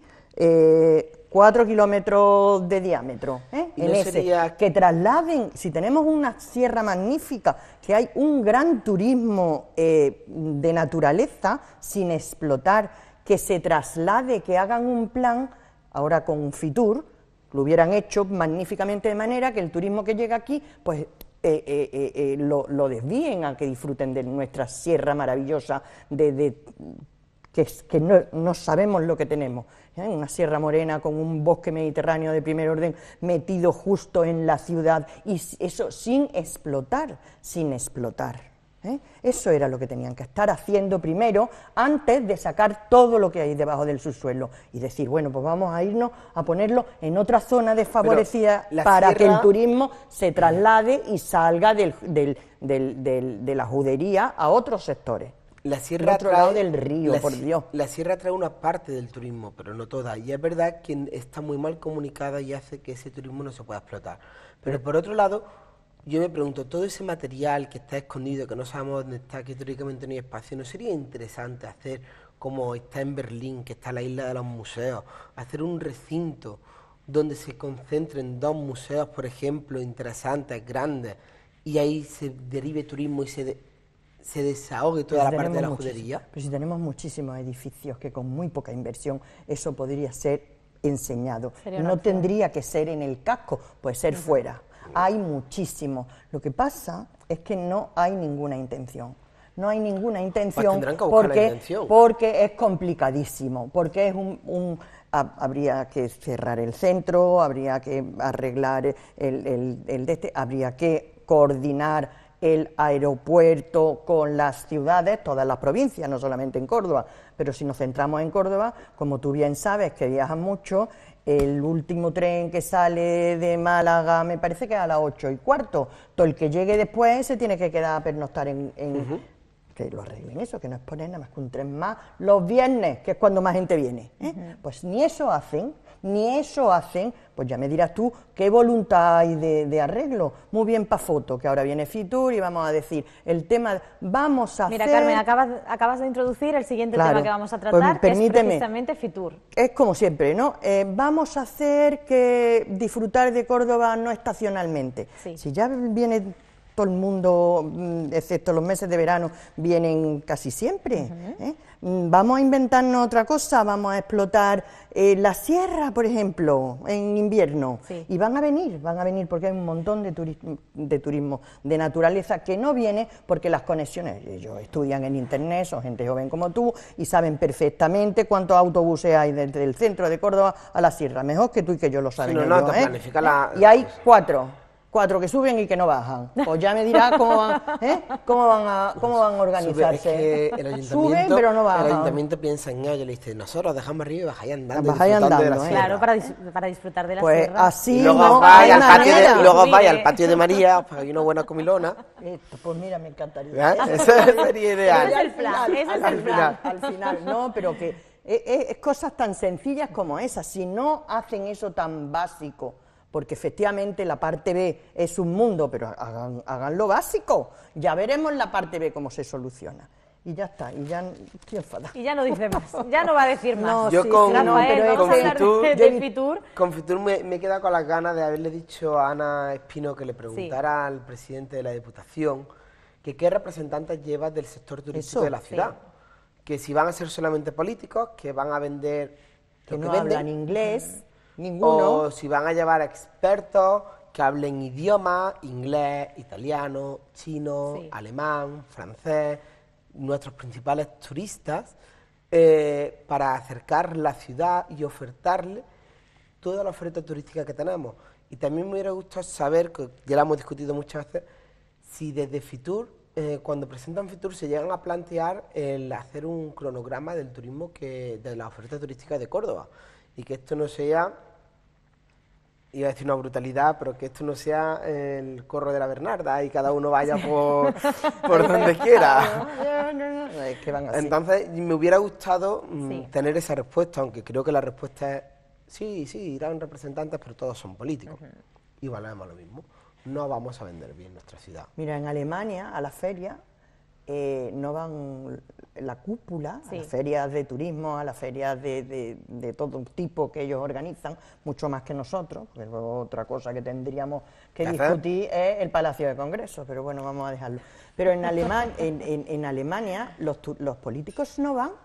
eh, cuatro kilómetros de diámetro, ¿eh? en no ese, sería... que trasladen, si tenemos una sierra magnífica, que hay un gran turismo eh, de naturaleza sin explotar, que se traslade, que hagan un plan, ahora con Fitur, lo hubieran hecho magníficamente de manera que el turismo que llega aquí, pues eh, eh, eh, eh, lo, lo desvíen a que disfruten de nuestra sierra maravillosa, de... de que, que no, no sabemos lo que tenemos, ¿eh? Una Sierra Morena con un bosque mediterráneo de primer orden metido justo en la ciudad, y eso sin explotar, sin explotar. ¿eh? Eso era lo que tenían que estar haciendo primero, antes de sacar todo lo que hay debajo del subsuelo, y decir, bueno, pues vamos a irnos a ponerlo en otra zona desfavorecida para sierra... que el turismo se traslade y salga del, del, del, del, de la judería a otros sectores. La sierra otro trae, lado del río, la, por Dios. La sierra trae una parte del turismo, pero no toda. Y es verdad que está muy mal comunicada y hace que ese turismo no se pueda explotar. Pero por otro lado, yo me pregunto, todo ese material que está escondido, que no sabemos dónde está, que teóricamente no hay espacio, ¿no sería interesante hacer como está en Berlín, que está la isla de los museos, hacer un recinto donde se concentren dos museos, por ejemplo, interesantes, grandes, y ahí se derive turismo y se... De, se desahogue toda la parte de la judería? Pero si tenemos muchísimos edificios que con muy poca inversión eso podría ser enseñado. No tendría que ser en el casco, puede ser uh-huh. fuera. Hay muchísimos. Lo que pasa es que no hay ninguna intención. No hay ninguna intención, pues que porque, la intención porque es complicadísimo, porque es un... un habría que cerrar el centro, habría que arreglar el, el, el de este, habría que coordinar el aeropuerto con las ciudades, todas las provincias, no solamente en Córdoba, pero si nos centramos en Córdoba, como tú bien sabes, que viajas mucho, el último tren que sale de Málaga me parece que es a las ocho y cuarto, todo el que llegue después se tiene que quedar a pernoctar en... en uh-huh. Que lo arreglen eso, que no es poner nada más que un tren más los viernes, que es cuando más gente viene, ¿eh? Uh-huh. Pues ni eso hacen, ni eso hacen, pues ya me dirás tú qué voluntad hay de, de arreglo. Muy bien para foto, que ahora viene Fitur y vamos a decir, el tema, vamos a Mira, hacer... Carmen, acabas, acabas de introducir el siguiente claro, tema que vamos a tratar, pues que es precisamente Fitur. Es como siempre, ¿no? Eh, vamos a hacer que disfrutar de Córdoba no estacionalmente. Sí. Si ya viene... todo el mundo, excepto los meses de verano, vienen casi siempre. Uh-huh. ¿eh? Vamos a inventarnos otra cosa, vamos a explotar eh, la sierra, por ejemplo, en invierno. Sí. Y van a venir, van a venir porque hay un montón de turismo, de turismo de naturaleza que no viene porque las conexiones, ellos estudian en internet, son gente joven como tú y saben perfectamente cuántos autobuses hay desde el centro de Córdoba a la sierra, mejor que tú y que yo lo saben. Sí, no, ellos, no, te ¿eh? planifica la... Y hay cuatro. Cuatro que suben y que no bajan. Pues ya me dirás cómo van, ¿eh? cómo van a, cómo van a organizarse. Sube, es que el ayuntamiento, Suben, pero no bajan. El ayuntamiento piensa en ello, le dice, nosotros dejamos arriba y bajáis andando. Bajáis andando, de la ¿eh? Claro, para, dis para disfrutar de la pues sierra. Así y luego no vais al manera. patio de, y luego vais al patio de María, pues hay una buena comilona. Esto, pues mira, me encantaría. ¿Eh? Esa sería ideal. Ese es el plan, ese es el plan. Al final, no, pero que es, es cosas tan sencillas como esas. Si no hacen eso tan básico, porque efectivamente la parte B es un mundo, pero hagan, hagan lo básico, ya veremos la parte B cómo se soluciona. y ya está, y ya estoy enfadada. Y ya no dice más, ya no va a decir más. No, Yo sí, con, sí, no, Rafael, pero vamos con a hablar Fitur, de, de Fitur. con Fitur me, me he quedado con las ganas de haberle dicho a Ana Espino que le preguntara al presidente de la Diputación que qué representantes lleva del sector turístico Eso, de la ciudad. Sí. Que si van a ser solamente políticos, que van a vender que lo no que hablan venden, inglés, ninguno. o si van a llevar expertos que hablen idiomas, inglés, italiano, chino, Sí. alemán, francés, nuestros principales turistas, eh, para acercar la ciudad y ofertarle toda la oferta turística que tenemos. Y también me hubiera gustado saber, que ya lo hemos discutido muchas veces, si desde Fitur, eh, cuando presentan Fitur, se llegan a plantear el hacer un cronograma del turismo, que de la oferta turística de Córdoba, y que esto no sea, iba a decir una brutalidad, pero que esto no sea el corro de la Bernarda y cada uno vaya por, por donde quiera. Es que van así. Entonces, me hubiera gustado mm, Sí. tener esa respuesta, aunque creo que la respuesta es sí, sí, irán representantes, pero todos son políticos. Y valemos lo mismo. No vamos a vender bien nuestra ciudad. Mira, en Alemania, a la feria, eh, no van la cúpula, Sí. a las ferias de turismo, a las ferias de, de, de todo tipo que ellos organizan, mucho más que nosotros, porque luego otra cosa que tendríamos que ¿Qué hacer? discutir es el Palacio de Congresos, pero bueno, vamos a dejarlo. Pero en, Aleman- en, en, en Alemania los, tu- los políticos no van,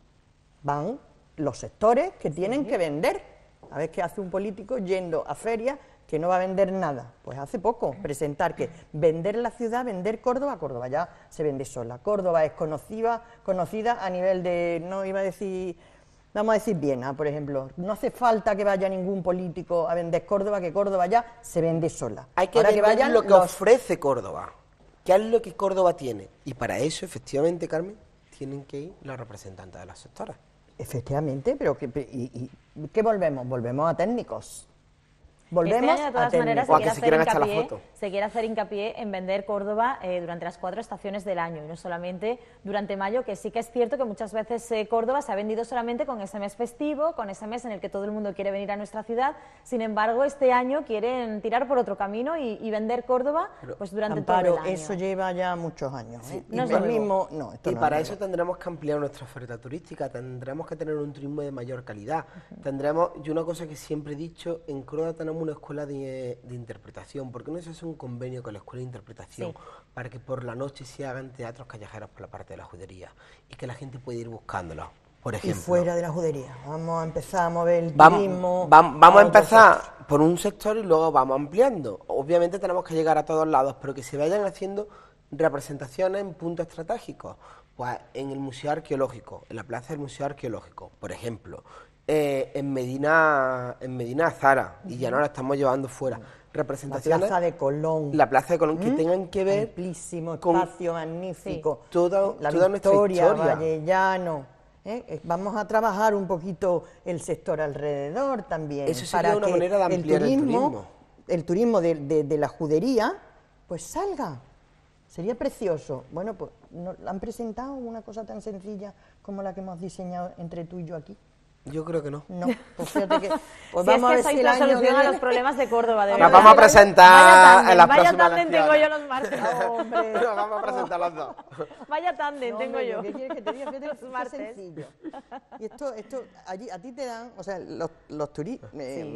van los sectores que tienen que vender. A ver qué hace un político yendo a ferias que no va a vender nada. Pues hace poco presentar que vender la ciudad, vender Córdoba, Córdoba ya se vende sola. Córdoba es conocida, conocida a nivel de, no iba a decir, vamos a decir Viena, por ejemplo. No hace falta que vaya ningún político a vender Córdoba, que Córdoba ya se vende sola. Hay que Ahora ver vayan lo que los- ofrece Córdoba. ¿Qué es lo que Córdoba tiene? Y para eso, efectivamente, Carmen, tienen que ir los representantes de las sectoras. Efectivamente, pero que, y, y, ¿qué volvemos? Volvemos a técnicos. Este Volvemos año, de a todas maneras, técnicos. se O a que quiere, se hacer quieran echar la hincapié, foto. se quiere hacer hincapié en vender Córdoba eh, durante las cuatro estaciones del año, y no solamente durante mayo, que sí que es cierto que muchas veces eh, Córdoba se ha vendido solamente con ese mes festivo, con ese mes en el que todo el mundo quiere venir a nuestra ciudad. Sin embargo, este año quieren tirar por otro camino y, y vender Córdoba pues durante Amparo, todo el año. eso lleva ya muchos años. ¿eh? no es Y el nuevo. mismo, no, esto Y no para es eso nuevo. tendremos que ampliar nuestra oferta turística, tendremos que tener un turismo de mayor calidad. Tendremos, y una cosa que siempre he dicho, en Córdoba tenemos una escuela de, de interpretación. ¿Por qué no se hace un convenio con la escuela de interpretación Sí. para que por la noche se hagan teatros callejeros por la parte de la judería y que la gente pueda ir buscándolos? Por Y ejemplo. fuera de la judería. Vamos a empezar a mover el Vam- turismo. vam- vamos a otro empezar sector. por un sector y luego vamos ampliando. Obviamente tenemos que llegar a todos lados, pero que se vayan haciendo representaciones en puntos estratégicos. Pues en el Museo Arqueológico, en la plaza del Museo Arqueológico, por ejemplo. Eh, en Medina en Medina Zara, y ya no la estamos llevando fuera. La Representaciones. Plaza de Colón. La Plaza de Colón, que tengan que ver Amplísimo, con espacio magnífico. toda- la toda nuestra Victoria, historia. Vallellano. ¿eh? Eh, Vamos a trabajar un poquito el sector alrededor también. Eso sería para una que manera de ampliar el turismo. El turismo de, de- de la judería, pues salga. Sería precioso. Bueno, pues ¿no han presentado una cosa tan sencilla como la que hemos diseñado entre tú y yo aquí? Yo creo que no. No, pues fíjate que... Pues Si es vamos a que ver sois si el la año que solución a los viene- problemas de Córdoba, de Nos verdad. vamos a presentar Vaya tándem, en las vaya próximas tándem tengo elecciones. yo los martes. Hombre. Nos vamos a presentar los dos. Vaya tándem No, tengo hombre, yo. ¿qué quieres que te diga? Fíjate, Los qué martes. sencillo. Y esto, esto, allí, a ti te dan, o sea, los, los turistas,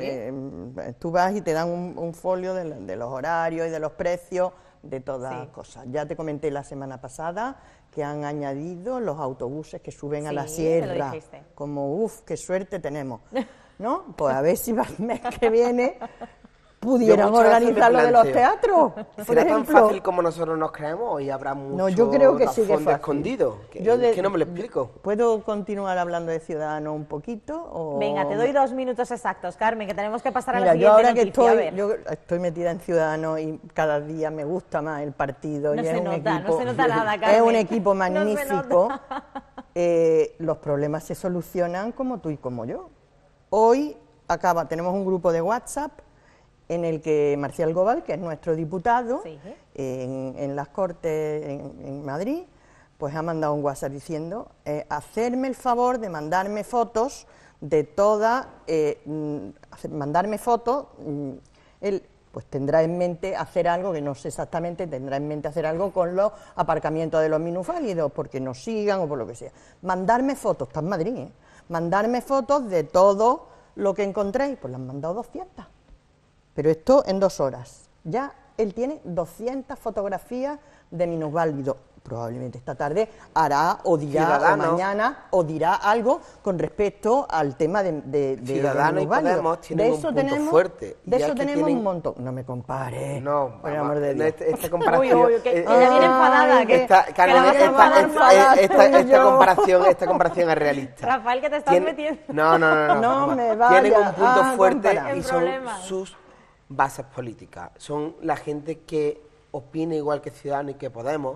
tú vas y te dan un, un folio de, la- de los horarios y de los precios, de todas las Sí. cosas. Ya te comenté la semana pasada que han añadido los autobuses que suben a la Sí, me lo sierra. dijiste. Como, uff, qué suerte tenemos. ¿No? Pues a ver si para el mes que viene pudieran Yo muchas veces me organizar lo de los planteo, teatros. por ¿Será tan ejemplo. fácil como nosotros nos creemos y habrá mucho No, yo creo que sí que es fondo fácil. escondido? Que, Yo de- que no me lo explico. ¿Puedo continuar hablando de Ciudadanos un poquito? O... Venga, te doy dos minutos exactos, Carmen, que tenemos que pasar a Mira, la yo siguiente ahora que noticia. A estoy, ver. yo estoy metida en Ciudadanos y cada día me gusta más el partido. No y se es un nota, no equipo, se nota nada, Es Carmen. un equipo No se magnífico. Eh, los problemas se solucionan como tú y como yo. Hoy acaba, tenemos un grupo de WhatsApp en el que Marcial Gobal, que es nuestro diputado Sí. en, en las Cortes en, en Madrid, pues ha mandado un WhatsApp diciendo, eh, hacerme el favor de mandarme fotos de toda, eh, mm, hacer- mandarme fotos, mm, él pues tendrá en mente hacer algo, que no sé exactamente, tendrá en mente hacer algo con los aparcamientos de los minusválidos, porque nos sigan o por lo que sea. Mandarme fotos, está en Madrid, ¿eh? Mandarme fotos de todo lo que encontréis, pues le han mandado doscientas. Pero esto en dos horas. Ya él tiene doscientas fotografías de minusválidos. Probablemente esta tarde hará o dirá Ciudadanos. o mañana o dirá algo con respecto al tema de, de, de Ciudadanos y Podemos tienen de un eso punto tenemos, fuerte. De Ya eso que tenemos tienen- un montón. No me compares. No, por el vamos, amor de no, Dios. este- esta comparación... Uy, uy, que, que eh, ya viene enfadada, Ay, que, Esta, que Carmen, la vas a esta, enfadar esta- más. eh, esta- esta yo. comparación, esta comparación es realista. Rafael, que te estás Tiene- metiendo. No, no, no, no. No no. me vaya Tienen un punto a fuerte comparar. y En son problemas. sus bases políticas. Son la gente que opina igual que Ciudadanos y que Podemos.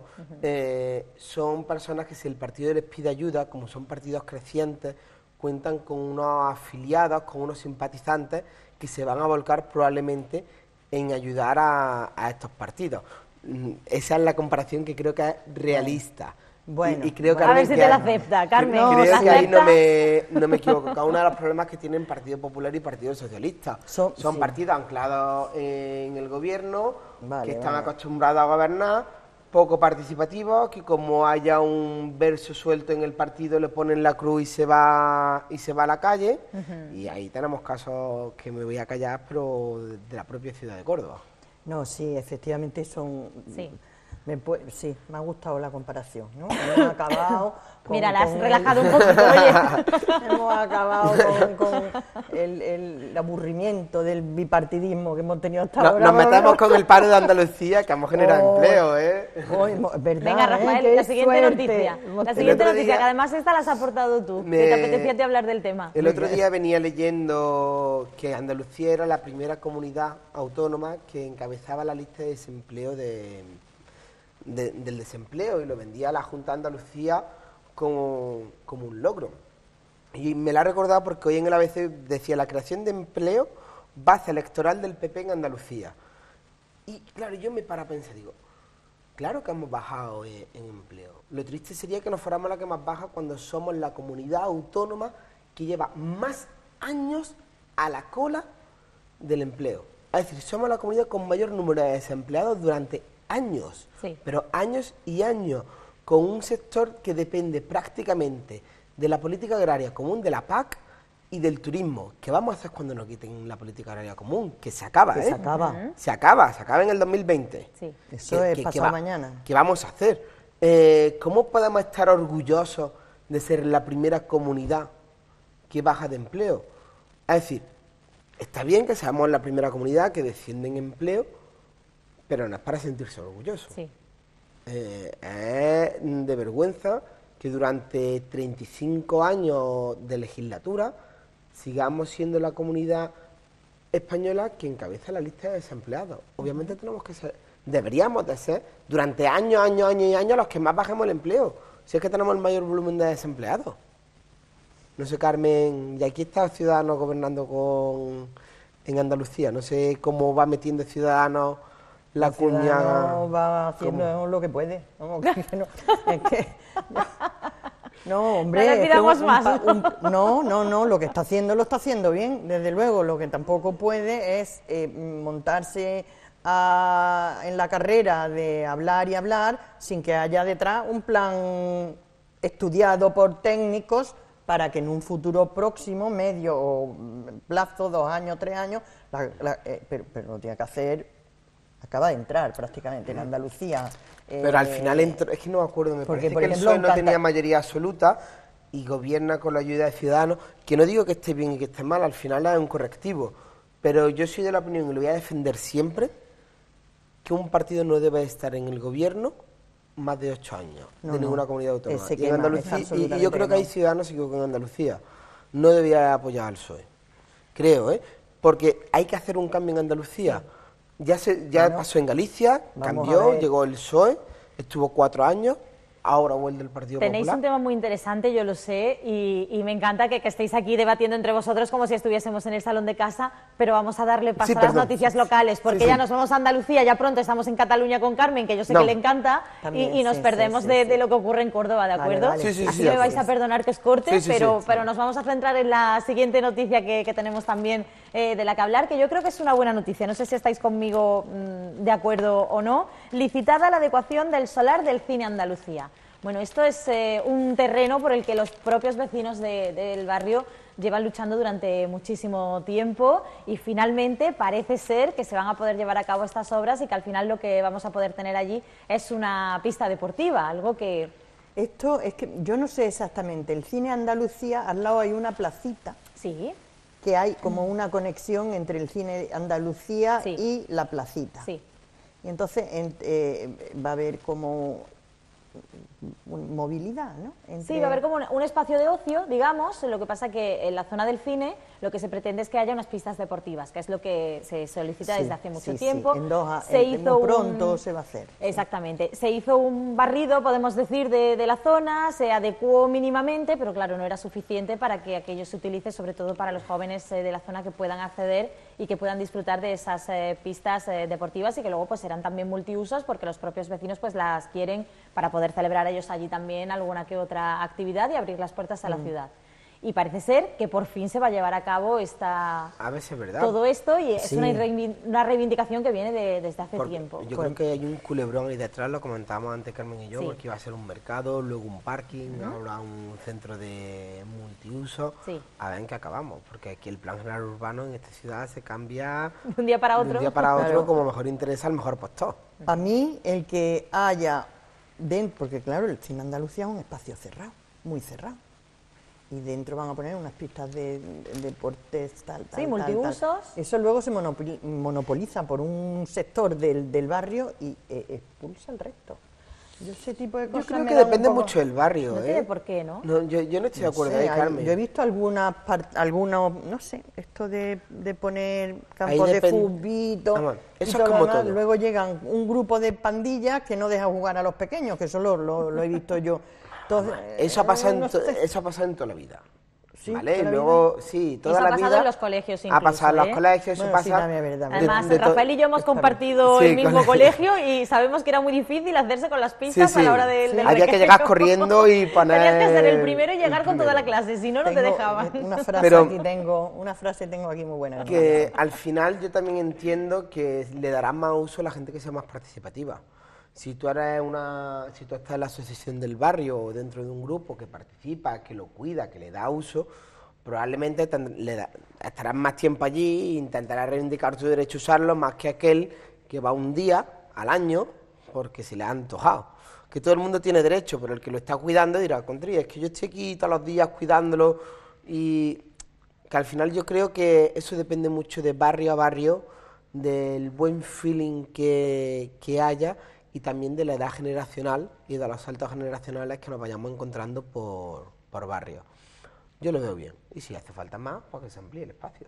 eh, son personas que si el partido les pide ayuda, como son partidos crecientes, cuentan con unos afiliados, con unos simpatizantes que se van a volcar probablemente en ayudar a, a estos partidos. Mm, Esa es la comparación que creo que es realista. Bueno, y, y creo, bueno. A ver Carmen, si que te la hay- acepta, Carmen. Creo No, creo sí. que ahí no ¿Acepta? me, no me equivoco. Cada uno de los problemas que tienen Partido Popular y Partido Socialista. Son- Son sí. partidos anclados en el gobierno, Vale, que están vale. acostumbrados a gobernar, poco participativos, que como haya un verso suelto en el partido le ponen la cruz y se va y se va a la calle. Y ahí tenemos casos que me voy a callar, pero de de la propia ciudad de Córdoba. No, sí, efectivamente son... Sí. Me pu- sí, me ha gustado la comparación, ¿no? Hemos acabado con... Mira, la has con relajado el- un poquito, oye. Hemos acabado con, con el, el aburrimiento del bipartidismo que hemos tenido hasta No- ahora. nos por lo metemos menos. con el paro de Andalucía, que hemos generado Oh. empleo, ¿eh? Hoy, mo- ¿verdad, Venga, eh? Rafael, Qué la siguiente suerte. noticia. Hemos La tenido- siguiente otro noticia, día- que además esta la has aportado tú, Me- que te apetecía te hablar del tema. El otro día venía leyendo que Andalucía era la primera comunidad autónoma que encabezaba la lista de desempleo de, de- del desempleo y lo vendía a la Junta de Andalucía como, como un logro. Y me la ha recordado porque hoy en el A B C decía la creación de empleo, base electoral del P P en Andalucía. Y claro, yo me paro a pensar, digo, claro que hemos bajado eh, en empleo. Lo triste sería que nos fuéramos la que más baja cuando somos la comunidad autónoma que lleva más años a la cola del empleo. Es decir, somos la comunidad con mayor número de desempleados durante años, Sí. pero años y años, con un sector que depende prácticamente de la política agraria común, de la P A C y del turismo. ¿Qué vamos a hacer cuando nos quiten la política agraria común? Que se acaba, Que ¿eh? se acaba. Se acaba, se acaba en el dos mil veinte. Sí. Eso es pasado mañana. ¿Qué vamos a hacer? Eh, ¿Cómo podemos estar orgullosos de ser la primera comunidad que baja de empleo? Es decir, está bien que seamos la primera comunidad que desciende en empleo, pero no es para sentirse orgullosos. Sí. Eh, es de vergüenza que durante treinta y cinco años de legislatura sigamos siendo la comunidad española que encabeza la lista de desempleados. Obviamente tenemos que ser, deberíamos de ser, durante años, años, años y años los que más bajemos el empleo. Si es que tenemos el mayor volumen de desempleados. No sé, Carmen, y aquí está Ciudadanos gobernando con en Andalucía. No sé cómo va metiendo Ciudadanos la cuña. Ciudadanos va haciendo ¿Cómo? lo que puede. Vamos, que- que no, es que- no, hombre. No le es que pidamos un- más. pa- un- no, no, no, lo que está haciendo lo está haciendo bien, desde luego. Lo que tampoco puede es eh, montarse a- en la carrera de hablar y hablar sin que haya detrás un plan estudiado por técnicos para que en un futuro próximo, medio o mm, plazo, dos años, tres años, la- la- eh, pero, pero lo tiene que hacer. Acaba de entrar prácticamente en Andalucía. Pero al eh, final entró, es que no me acuerdo, me porque, parece por que ejemplo, el P S O E en no Canta- tenía mayoría absoluta y gobierna con la ayuda de Ciudadanos, que no digo que esté bien y que esté mal, al final es un correctivo, pero yo soy de la opinión y lo voy a defender siempre, que un partido no debe estar en el gobierno más de ocho años, No, de no. ninguna comunidad autónoma. Ese Y, en quema, Andalucía, está y- y yo absolutamente creo que hay quemado. Ciudadanos, y con Andalucía, no debía apoyar al P S O E, creo, ¿eh? Porque hay que hacer un cambio en Andalucía. Ya se ya Bueno, pasó en Galicia, vamos a cambió, ver. llegó el P S O E, estuvo cuatro años ahora o el del Partido Tenéis Popular. un tema muy interesante, yo lo sé, y, y me encanta que, que estéis aquí debatiendo entre vosotros como si estuviésemos en el salón de casa, pero vamos a darle paso Sí, a las perdón. noticias locales, porque Sí, sí. ya nos vamos a Andalucía, ya pronto estamos en Cataluña con Carmen, que yo sé No. que le encanta, También, y, y nos sí, perdemos sí, de, sí. de lo que ocurre en Córdoba, ¿de Vale, acuerdo? vale. Sí, sí, Así sí, me de vais a acuerdo. perdonar que os corte, Sí, sí, pero, sí. pero nos vamos a centrar en la siguiente noticia que, que tenemos también eh, de la que hablar, que yo creo que es una buena noticia, no sé si estáis conmigo mmm, de acuerdo o no. Licitada la adecuación del solar del Cine Andalucía. Bueno, esto es eh, un terreno por el que los propios vecinos de, del barrio llevan luchando durante muchísimo tiempo y finalmente parece ser que se van a poder llevar a cabo estas obras y que al final lo que vamos a poder tener allí es una pista deportiva, algo que... Esto es que yo no sé exactamente, el Cine Andalucía, al lado hay una placita, Sí, que hay como una conexión entre el Cine Andalucía Sí. y la placita. sí. Y entonces en- eh, va a haber como un- movilidad, ¿no? Entre- Sí, va a haber como un, un espacio de ocio, digamos, lo que pasa que en la zona del cine lo que se pretende es que haya unas pistas deportivas, que es lo que se solicita Sí, desde hace mucho sí, sí. tiempo. En Doha, se en- hizo muy pronto un- se va a hacer. Exactamente, se hizo un barrido, podemos decir, de, de la zona, se adecuó mínimamente, pero claro, no era suficiente para que aquello se utilice, sobre todo para los jóvenes eh, de la zona que puedan acceder y que puedan disfrutar de esas eh, pistas eh, deportivas y que luego pues serán también multiusos porque los propios vecinos pues las quieren para poder celebrar ellos allí también alguna que otra actividad y abrir las puertas a la ciudad. Y parece ser que por fin se va a llevar a cabo esta, A ver si es verdad. todo esto y es Sí. una, reivin- una reivindicación que viene de- desde hace Porque tiempo. Yo creo que hay un culebrón ahí detrás, lo comentábamos antes Carmen y yo, Sí. porque iba a ser un mercado, luego un parking, ahora un centro de multiuso. Sí. A ver en qué acabamos, porque aquí el plan general urbano en esta ciudad se cambia De un día para de otro. un día para otro Claro. como mejor interesa al mejor postor. A mí el que haya, dentro, porque claro, el Cine Andalucía es un espacio cerrado, muy cerrado. Y dentro van a poner unas pistas de, de deportes, tal, tal, Sí, tal, multiusos. tal. Eso luego se monopoli- monopoliza por un sector del, del barrio y eh, expulsa el resto. Yo ese tipo de Yo cosas creo me que dan un depende poco- mucho del barrio, No ¿eh? tiene por qué, ¿no? No, yo, yo no estoy de No acuerdo, sé, ¿eh, hay- Carmen? yo he visto algunas, par- algunos, no sé, esto de, de poner Ahí campos de depen- fútbol Vamos, y eso todo es lo como demás. todo. Luego llegan un grupo de pandillas que no deja jugar a los pequeños, que eso lo, lo- lo he visto yo. Entonces, Eso ha pasado, eh, en no to- sé. eso ha pasado en toda la vida. Sí, ¿Vale? toda la Luego, sí, toda eso la ha pasado vida. en los colegios Ha incluso, pasado en los ¿eh? colegios, eso Bueno, sí, pasa. también es verdad, de- Además, de to- Rafael y yo hemos compartido Sí, el mismo colegio. colegio y sabemos que era muy difícil hacerse con las pistas Sí, sí. a la hora del, Sí. del Había que recreo. llegar corriendo y poner Tenías que ser el primero y el llegar con toda la primero. clase, si no, no te Tengo dejaban. Una frase Pero- aquí tengo, una frase tengo aquí muy buena. Que al final yo también entiendo que le darán más uso a la gente que sea más participativa. Si tú eres una, si tú estás en la asociación del barrio o dentro de un grupo que participa, que lo cuida, que le da uso, probablemente ten- le da- estarás más tiempo allí e intentarás reivindicar tu derecho a usarlo más que aquel que va un día al año porque se le ha antojado. Que todo el mundo tiene derecho, pero el que lo está cuidando dirá, contrario, es que yo estoy aquí todos los días cuidándolo y que al final yo creo que eso depende mucho de barrio a barrio, del buen feeling que, que haya y también de la edad generacional y de los saltos generacionales que nos vayamos encontrando por, por barrio. Yo lo veo bien. Y si hace falta más, pues que se amplíe el espacio.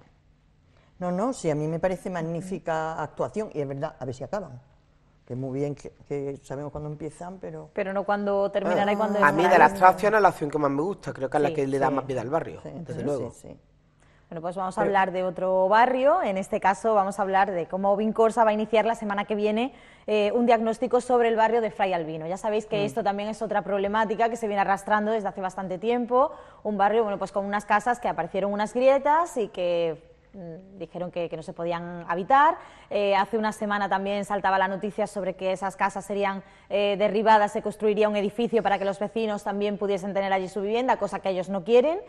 No, no, sí, a mí me parece magnífica actuación y es verdad, a ver si acaban. Que muy bien, que, que sabemos cuándo empiezan, pero... Pero no cuando terminará y cuando... A mí de las tres opciones la opción que más me gusta, creo que es la Sí, que le da sí. más vida al barrio, Sí, desde sí, luego. sí, sí. Bueno, pues vamos a hablar de otro barrio. En este caso vamos a hablar de cómo Vincorsa va a iniciar la semana que viene eh, un diagnóstico sobre el barrio de Fray Albino. Ya sabéis que esto también es otra problemática que se viene arrastrando desde hace bastante tiempo. Un barrio, bueno, pues con unas casas que aparecieron unas grietas y que mm, dijeron que, que no se podían habitar. Eh, hace una semana también saltaba la noticia sobre que esas casas serían eh, derribadas, se construiría un edificio para que los vecinos también pudiesen tener allí su vivienda, cosa que ellos no quieren,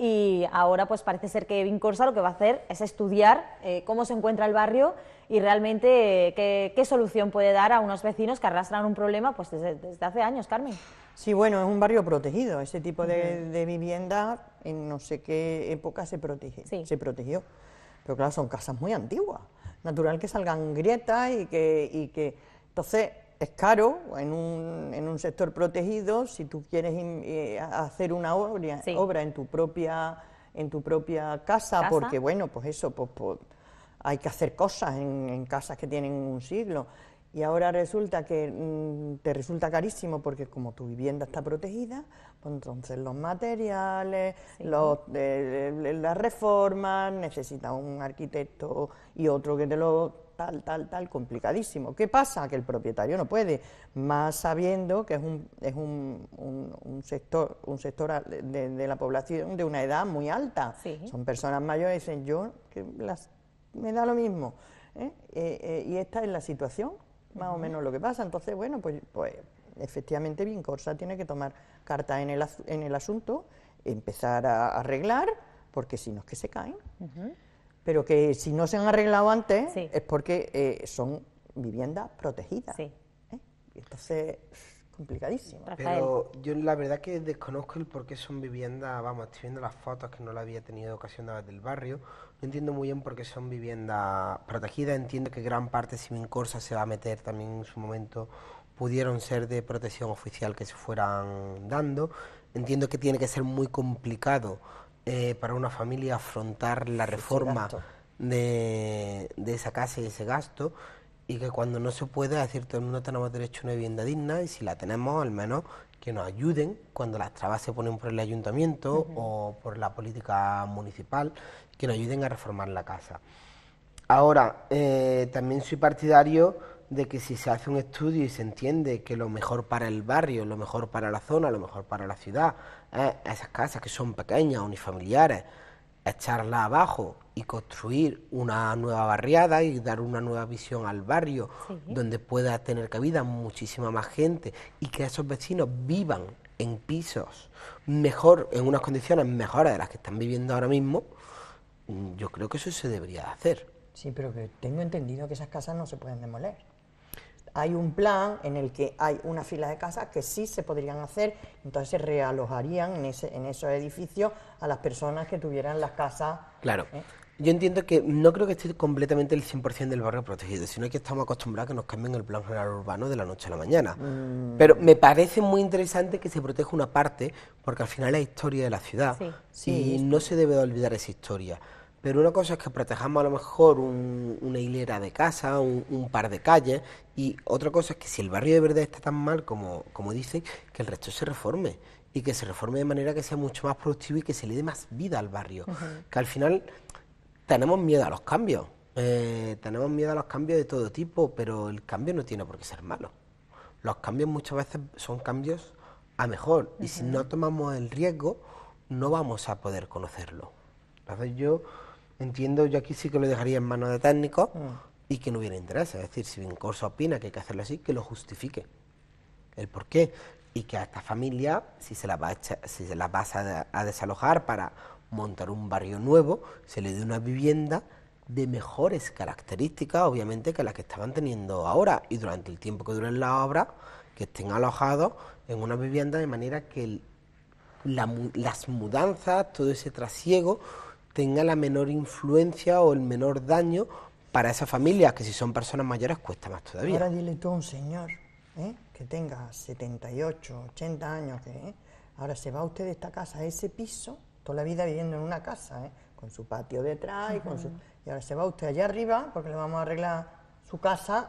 y ahora pues parece ser que Vincorsa lo que va a hacer es estudiar eh, cómo se encuentra el barrio y realmente eh, qué, qué solución puede dar a unos vecinos que arrastran un problema pues desde, desde hace años, Carmen. Sí, bueno, es un barrio protegido, ese tipo de, de vivienda en no sé qué época se, protege, Sí. se protegió. Pero claro, son casas muy antiguas, natural que salgan grietas y que... Y que entonces, es caro en un, en un sector protegido, si tú quieres in- eh, hacer una obra, Sí. obra en tu propia en tu propia casa, Casa. porque bueno, pues eso, pues, pues, hay que hacer cosas en, en casas que tienen un siglo. y ahora resulta que mmm, te resulta carísimo porque como tu vivienda está protegida, pues entonces los materiales, sí. los, eh, las reformas, necesitas un arquitecto y otro que te lo... tal, tal, tal, complicadísimo. ¿Qué pasa? Que el propietario no puede, más sabiendo que es un, es un, un, un sector, un sector de, de la población de una edad muy alta. Sí. Son personas mayores y dicen, yo, que las, me da lo mismo. ¿eh? Eh, eh, y esta es la situación, más uh-huh. o menos lo que pasa. Entonces, bueno, pues, pues efectivamente Vincorsa tiene que tomar cartas en el, en el asunto, empezar a arreglar, porque si no es que se caen. Uh-huh. Pero que si no se han arreglado antes sí. es porque eh, son viviendas protegidas. Sí. ¿eh? Entonces, complicadísimo. Pero yo la verdad que desconozco el por qué son viviendas, vamos, estoy viendo las fotos que no la había tenido ocasión de ver del barrio, no entiendo muy bien por qué son viviendas protegidas, entiendo que gran parte, si Vincorsa se va a meter también en su momento, pudieron ser de protección oficial que se fueran dando, entiendo que tiene que ser muy complicado Eh, para una familia afrontar la reforma de, de esa casa y ese gasto, y que cuando no se puede, es decir, todo el mundo tenemos derecho a una vivienda digna, y si la tenemos, al menos que nos ayuden cuando las trabas se ponen por el ayuntamiento uh-huh. o por la política municipal, que nos ayuden a reformar la casa. Ahora, eh, también soy partidario de que si se hace un estudio y se entiende que lo mejor para el barrio, lo mejor para la zona, lo mejor para la ciudad, es esas casas que son pequeñas, unifamiliares, echarlas abajo y construir una nueva barriada y dar una nueva visión al barrio, sí. donde pueda tener cabida muchísima más gente y que esos vecinos vivan en pisos mejor, en unas condiciones mejores de las que están viviendo ahora mismo, yo creo que eso se debería hacer. Sí, pero que tengo entendido que esas casas no se pueden demoler. Hay un plan en el que hay una fila de casas que sí se podrían hacer, entonces se realojarían en, ese, en esos edificios a las personas que tuvieran las casas. Claro, ¿eh? Yo entiendo que no creo que esté completamente el cien por cien del barrio protegido, sino que estamos acostumbrados a que nos cambien el plan general urbano de la noche a la mañana. Mm. Pero me parece muy interesante que se proteja una parte, porque al final es historia de la ciudad, sí. Sí, y sí. no se debe de olvidar esa historia. Pero una cosa es que protejamos a lo mejor un, una hilera de casas, un, un par de calles, y otra cosa es que si el barrio de verdad está tan mal como, como dicen, que el resto se reforme, y que se reforme de manera que sea mucho más productivo y que se le dé más vida al barrio. Uh-huh. Que al final tenemos miedo a los cambios, eh, tenemos miedo a los cambios de todo tipo, pero el cambio no tiene por qué ser malo. Los cambios muchas veces son cambios a mejor, uh-huh. y si no tomamos el riesgo, no vamos a poder conocerlo. Entonces yo... entiendo, yo aquí sí que lo dejaría en manos de técnicos mm. y que no hubiera interés. Es decir, si Vincorsa opina que hay que hacerlo así, que lo justifique. El por qué. Y que a esta familia, si se la va a, echar, si se la va a, a desalojar para montar un barrio nuevo, se le dé una vivienda de mejores características, obviamente, que las que estaban teniendo ahora. Y durante el tiempo que duren las obras, que estén alojados en una vivienda de manera que el, la, las mudanzas, todo ese trasiego, tenga la menor influencia o el menor daño para esas familias, que si son personas mayores cuesta más todavía. Ahora dile tú a un señor ¿eh? que tenga setenta y ocho, ochenta años, que ¿eh? ahora se va usted de esta casa a ese piso, toda la vida viviendo en una casa, ¿eh? con su patio detrás, uh-huh. y, con su, y ahora se va usted allá arriba porque le vamos a arreglar su casa,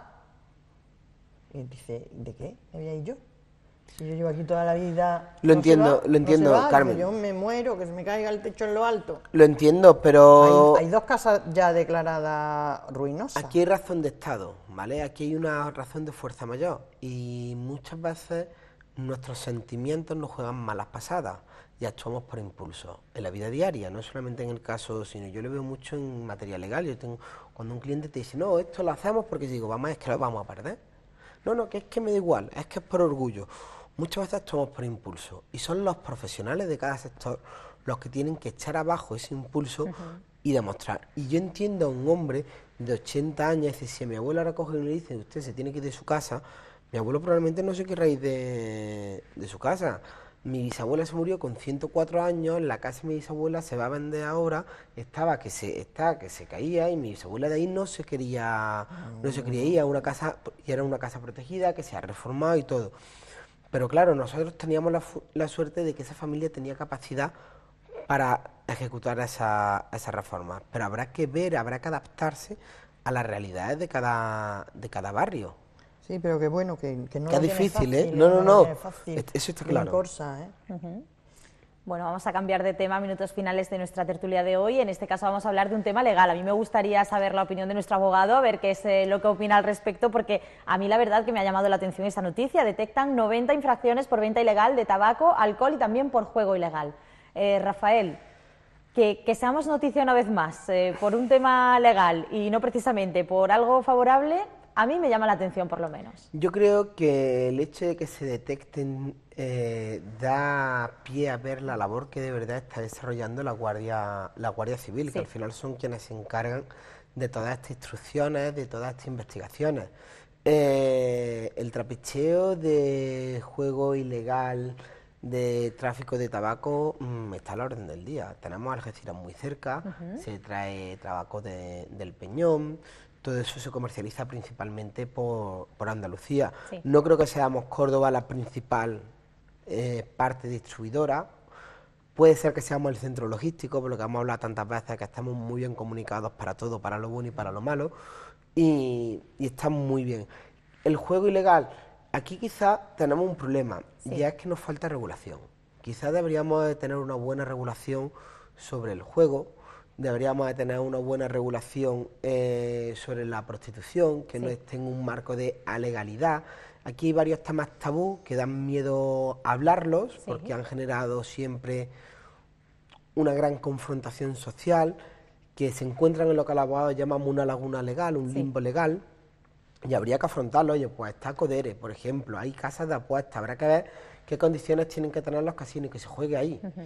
y dice, ¿de qué me voy a ir yo? Si yo llevo aquí toda la vida... Lo no entiendo, va, lo entiendo, no va, Carmen. Yo me muero, que se me caiga el techo en lo alto. Lo entiendo, pero... Hay, hay dos casas ya declaradas ruinosas. Aquí hay razón de Estado, ¿vale? Aquí hay una razón de fuerza mayor. Y muchas veces nuestros sentimientos nos juegan malas pasadas y actuamos por impulso. En la vida diaria, no solamente en el caso, sino yo lo veo mucho en materia legal. Yo tengo, cuando un cliente te dice, no, esto lo hacemos porque digo, vamos, es que lo vamos a perder. No, no, que es que me da igual, es que es por orgullo. Muchas veces actuamos por impulso y son los profesionales de cada sector los que tienen que echar abajo ese impulso uh-huh. y demostrar. Y yo entiendo a un hombre de ochenta años, dice, si a mi abuelo ahora coge y le dice, usted se tiene que ir de su casa, mi abuelo probablemente no se quiera ir de, de su casa. Mi bisabuela se murió con ciento cuatro años, la casa de mi bisabuela se va a vender ahora, estaba que se está que se caía y mi bisabuela de ahí no se quería no se quería ir a una casa, y era una casa protegida que se ha reformado y todo. Pero claro, nosotros teníamos la, la suerte de que esa familia tenía capacidad para ejecutar esa, esa reforma. Pero habrá que ver, habrá que adaptarse a las realidades de cada, de cada barrio. Sí, pero que bueno, que, que no que lo es tiene difícil, fácil, ¿eh? No, no, lo no, tiene fácil. Es- eso está Bien claro. corsa, ¿eh? Uh-huh. Bueno, vamos a cambiar de tema, minutos finales de nuestra tertulia de hoy. En este caso vamos a hablar de un tema legal. A mí me gustaría saber la opinión de nuestro abogado, a ver qué es eh, lo que opina al respecto, porque a mí la verdad que me ha llamado la atención esta noticia. Detectan noventa infracciones por venta ilegal de tabaco, alcohol y también por juego ilegal. Eh, Rafael, que, que seamos noticia una vez más eh, por un tema legal y no precisamente por algo favorable, a mí me llama la atención por lo menos. Yo creo que el hecho de que se detecten eh, da pie a ver la labor que de verdad está desarrollando la Guardia, la Guardia Civil, Sí. que al final son quienes se encargan de todas estas instrucciones, de todas estas investigaciones. Eh, el trapicheo de juego ilegal, de tráfico de tabaco, mmm, está a la orden del día. Tenemos Algeciras muy cerca, uh-huh. se trae tabaco de, del Peñón. Todo eso se comercializa principalmente por, por Andalucía. Sí. No creo que seamos Córdoba la principal eh, parte distribuidora. Puede ser que seamos el centro logístico, por lo que hemos hablado tantas veces, que estamos muy bien comunicados para todo, para lo bueno y para lo malo. Y, y está muy bien. El juego ilegal, aquí quizás tenemos un problema, sí. ya es que nos falta regulación. Quizás deberíamos de tener una buena regulación sobre el juego. Deberíamos de tener una buena regulación eh, sobre la prostitución, que sí. no esté en un marco de alegalidad. Aquí hay varios temas tabú que dan miedo a hablarlos, sí. porque han generado siempre una gran confrontación social, que se encuentran en lo que los abogados llamamos una laguna legal, un sí. limbo legal, y habría que afrontarlo. Oye, pues está Codere, por ejemplo, hay casas de apuestas, habrá que ver qué condiciones tienen que tener los casinos y que se juegue ahí. Uh-huh.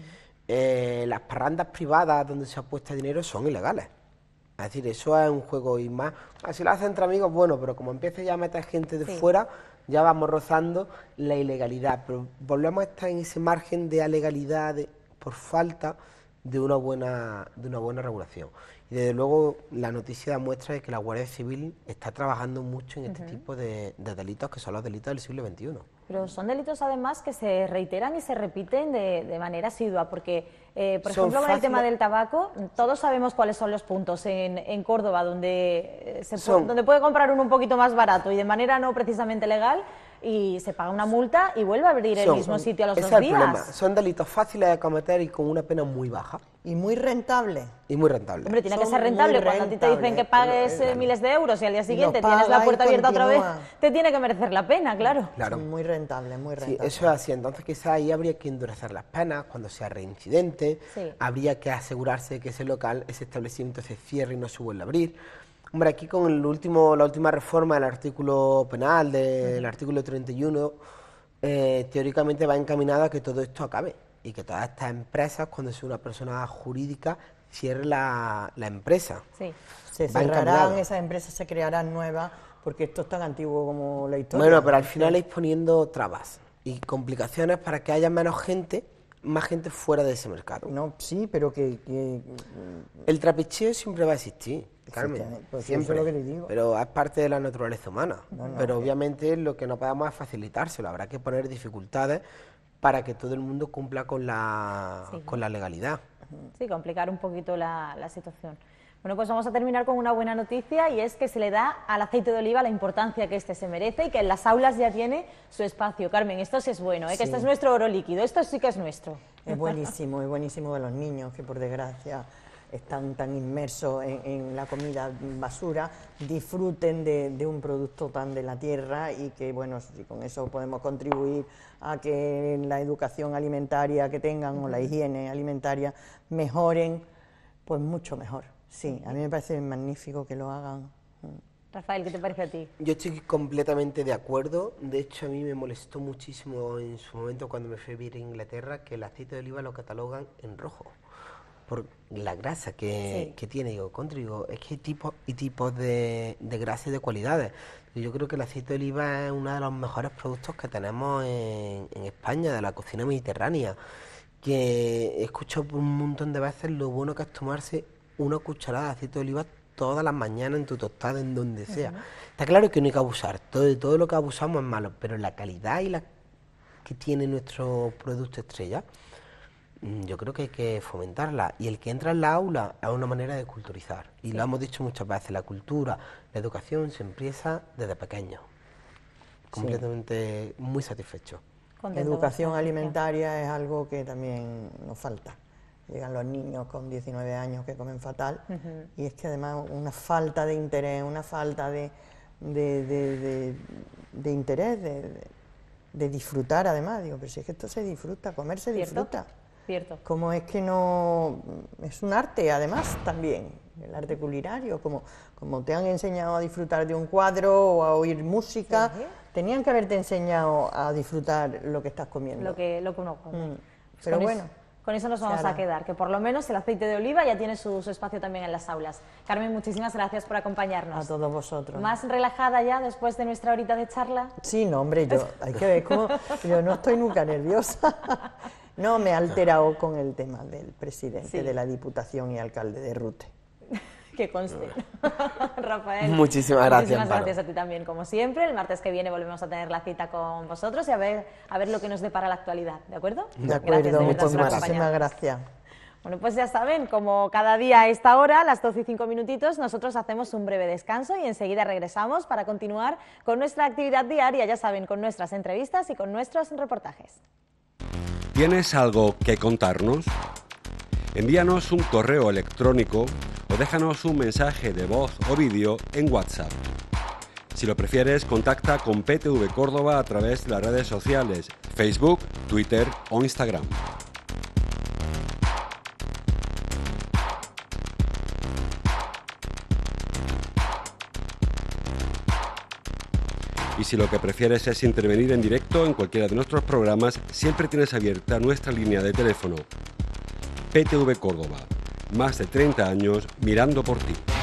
Eh, las parrandas privadas donde se apuesta dinero son ilegales. Es decir, eso es un juego y más. Si lo hace entre amigos, bueno, pero como empiece ya a meter gente de sí. fuera, ya vamos rozando la ilegalidad. Pero volvemos a estar en ese margen de alegalidad de, por falta de una buena de una buena regulación. Y desde luego la noticia demuestra de que la Guardia Civil está trabajando mucho en este uh-huh. tipo de, de delitos, que son los delitos del siglo veintiuno. Pero son delitos además que se reiteran y se repiten de, de manera asidua, porque, eh, por son ejemplo, con el tema fáciles. del tabaco, todos sabemos cuáles son los puntos en, en Córdoba donde se son, puede, donde puede comprar uno un poquito más barato y de manera no precisamente legal, y se paga una multa y vuelve a abrir son, el mismo sitio a los dos días. Ese es el problema. Son delitos fáciles de cometer y con una pena muy baja. Y muy rentable. Y muy rentable. Hombre, tiene son que ser rentable. Cuando a ti te dicen que pagues pero, eh, miles de euros y al día siguiente tienes la puerta abierta otra vez, te tiene que merecer la pena, claro. claro. Son muy rentables, muy rentables. Sí, eso es así. Entonces quizás ahí habría que endurecer las penas cuando sea reincidente. Sí. Habría que asegurarse de que ese local, ese establecimiento se cierre y no se vuelva a abrir. Hombre, aquí con el último, la última reforma del artículo penal, del uh-huh. artículo treinta y uno, eh, teóricamente va encaminado a que todo esto acabe y que todas estas empresas, cuando sea una persona jurídica, cierre la, la empresa. Sí. Se cerrarán, esas empresas se crearán nuevas, porque esto es tan antiguo como la historia. Bueno, pero al final es poniendo trabas y complicaciones para que haya menos gente, más gente fuera de ese mercado. No, sí, pero que... que... El trapicheo siempre va a existir, Carmen, pues siempre, eso es lo que le digo. Pero es parte de la naturaleza humana. No, no, pero no. obviamente lo que no podemos es facilitárselo, habrá que poner dificultades para que todo el mundo cumpla con la, sí. con la legalidad. Sí, complicar un poquito la, la situación. Bueno, pues vamos a terminar con una buena noticia, y es que se le da al aceite de oliva la importancia que este se merece y que en las aulas ya tiene su espacio. Carmen, esto sí es bueno, ¿eh? Sí. Que este es nuestro oro líquido, esto sí que es nuestro. Es buenísimo, es buenísimo de los niños, que por desgracia están tan inmersos en, en la comida basura, disfruten de, de un producto tan de la tierra, y que, bueno, si con eso podemos contribuir a que la educación alimentaria que tengan, uh-huh. o la higiene alimentaria mejoren, pues mucho mejor. Sí, a mí me parece magnífico que lo hagan. Rafael, ¿qué te parece a ti? Yo estoy completamente de acuerdo. De hecho, a mí me molestó muchísimo en su momento cuando me fui a vivir a Inglaterra que el aceite de oliva lo catalogan en rojo por la grasa que, sí. que tiene. Digo, contra, digo, es que hay tipos y tipos de, de grasa y de cualidades. Yo creo que el aceite de oliva es uno de los mejores productos que tenemos en, en España, de la cocina mediterránea, que he escuchado por un montón de veces lo bueno que es tomarse una cucharada de aceite de oliva todas las mañanas en tu tostada, en donde sea. Uh-huh. Está claro que no hay que abusar, todo, todo lo que abusamos es malo, pero la calidad y la que tiene nuestro producto estrella, yo creo que hay que fomentarla. Y el que entra en la aula es una manera de culturizar. Y sí. lo hemos dicho muchas veces, la cultura, la educación se empieza desde pequeño. completamente muy satisfecho. Contento Educación bastante. alimentaria es algo que también nos falta. Llegan los niños con diecinueve años que comen fatal uh-huh. y es que además una falta de interés, una falta de, de, de, de, de interés, de, de, de disfrutar además. Digo, pero si es que esto se disfruta, comer se ¿Cierto? disfruta. Cierto. Como es que no... Es un arte además también, el arte culinario, como, como te han enseñado a disfrutar de un cuadro o a oír música, ¿sí? Tenían que haberte enseñado a disfrutar lo que estás comiendo. Lo que, lo que uno come. Mm. Pues pero con bueno... Eso, con eso nos vamos a quedar, que por lo menos el aceite de oliva ya tiene su, su espacio también en las aulas. Carmen, muchísimas gracias por acompañarnos. A todos vosotros. ¿Más relajada ya después de nuestra horita de charla? Sí, no, hombre, yo, hay que ver cómo... Yo no estoy nunca nerviosa. No, me he alterado con el tema del presidente sí. de la Diputación y alcalde de Rute. Que conste. Rafael. Muchísimas gracias. Muchísimas gracias a ti también, como siempre. El martes que viene volvemos a tener la cita con vosotros y a ver, a ver lo que nos depara la actualidad, ¿de acuerdo? De acuerdo, gracias, de muchísimas, muchísimas gracias. Bueno, pues ya saben, como cada día a esta hora, a las doce y cinco minutitos, nosotros hacemos un breve descanso y enseguida regresamos para continuar con nuestra actividad diaria, ya saben, con nuestras entrevistas y con nuestros reportajes. ¿Tienes algo que contarnos? Envíanos un correo electrónico o déjanos un mensaje de voz o vídeo en WhatsApp. Si lo prefieres, contacta con P T V Córdoba a través de las redes sociales, Facebook, Twitter o Instagram. Y si lo que prefieres es intervenir en directo en cualquiera de nuestros programas, siempre tienes abierta nuestra línea de teléfono. P T V Córdoba, más de treinta años mirando por ti.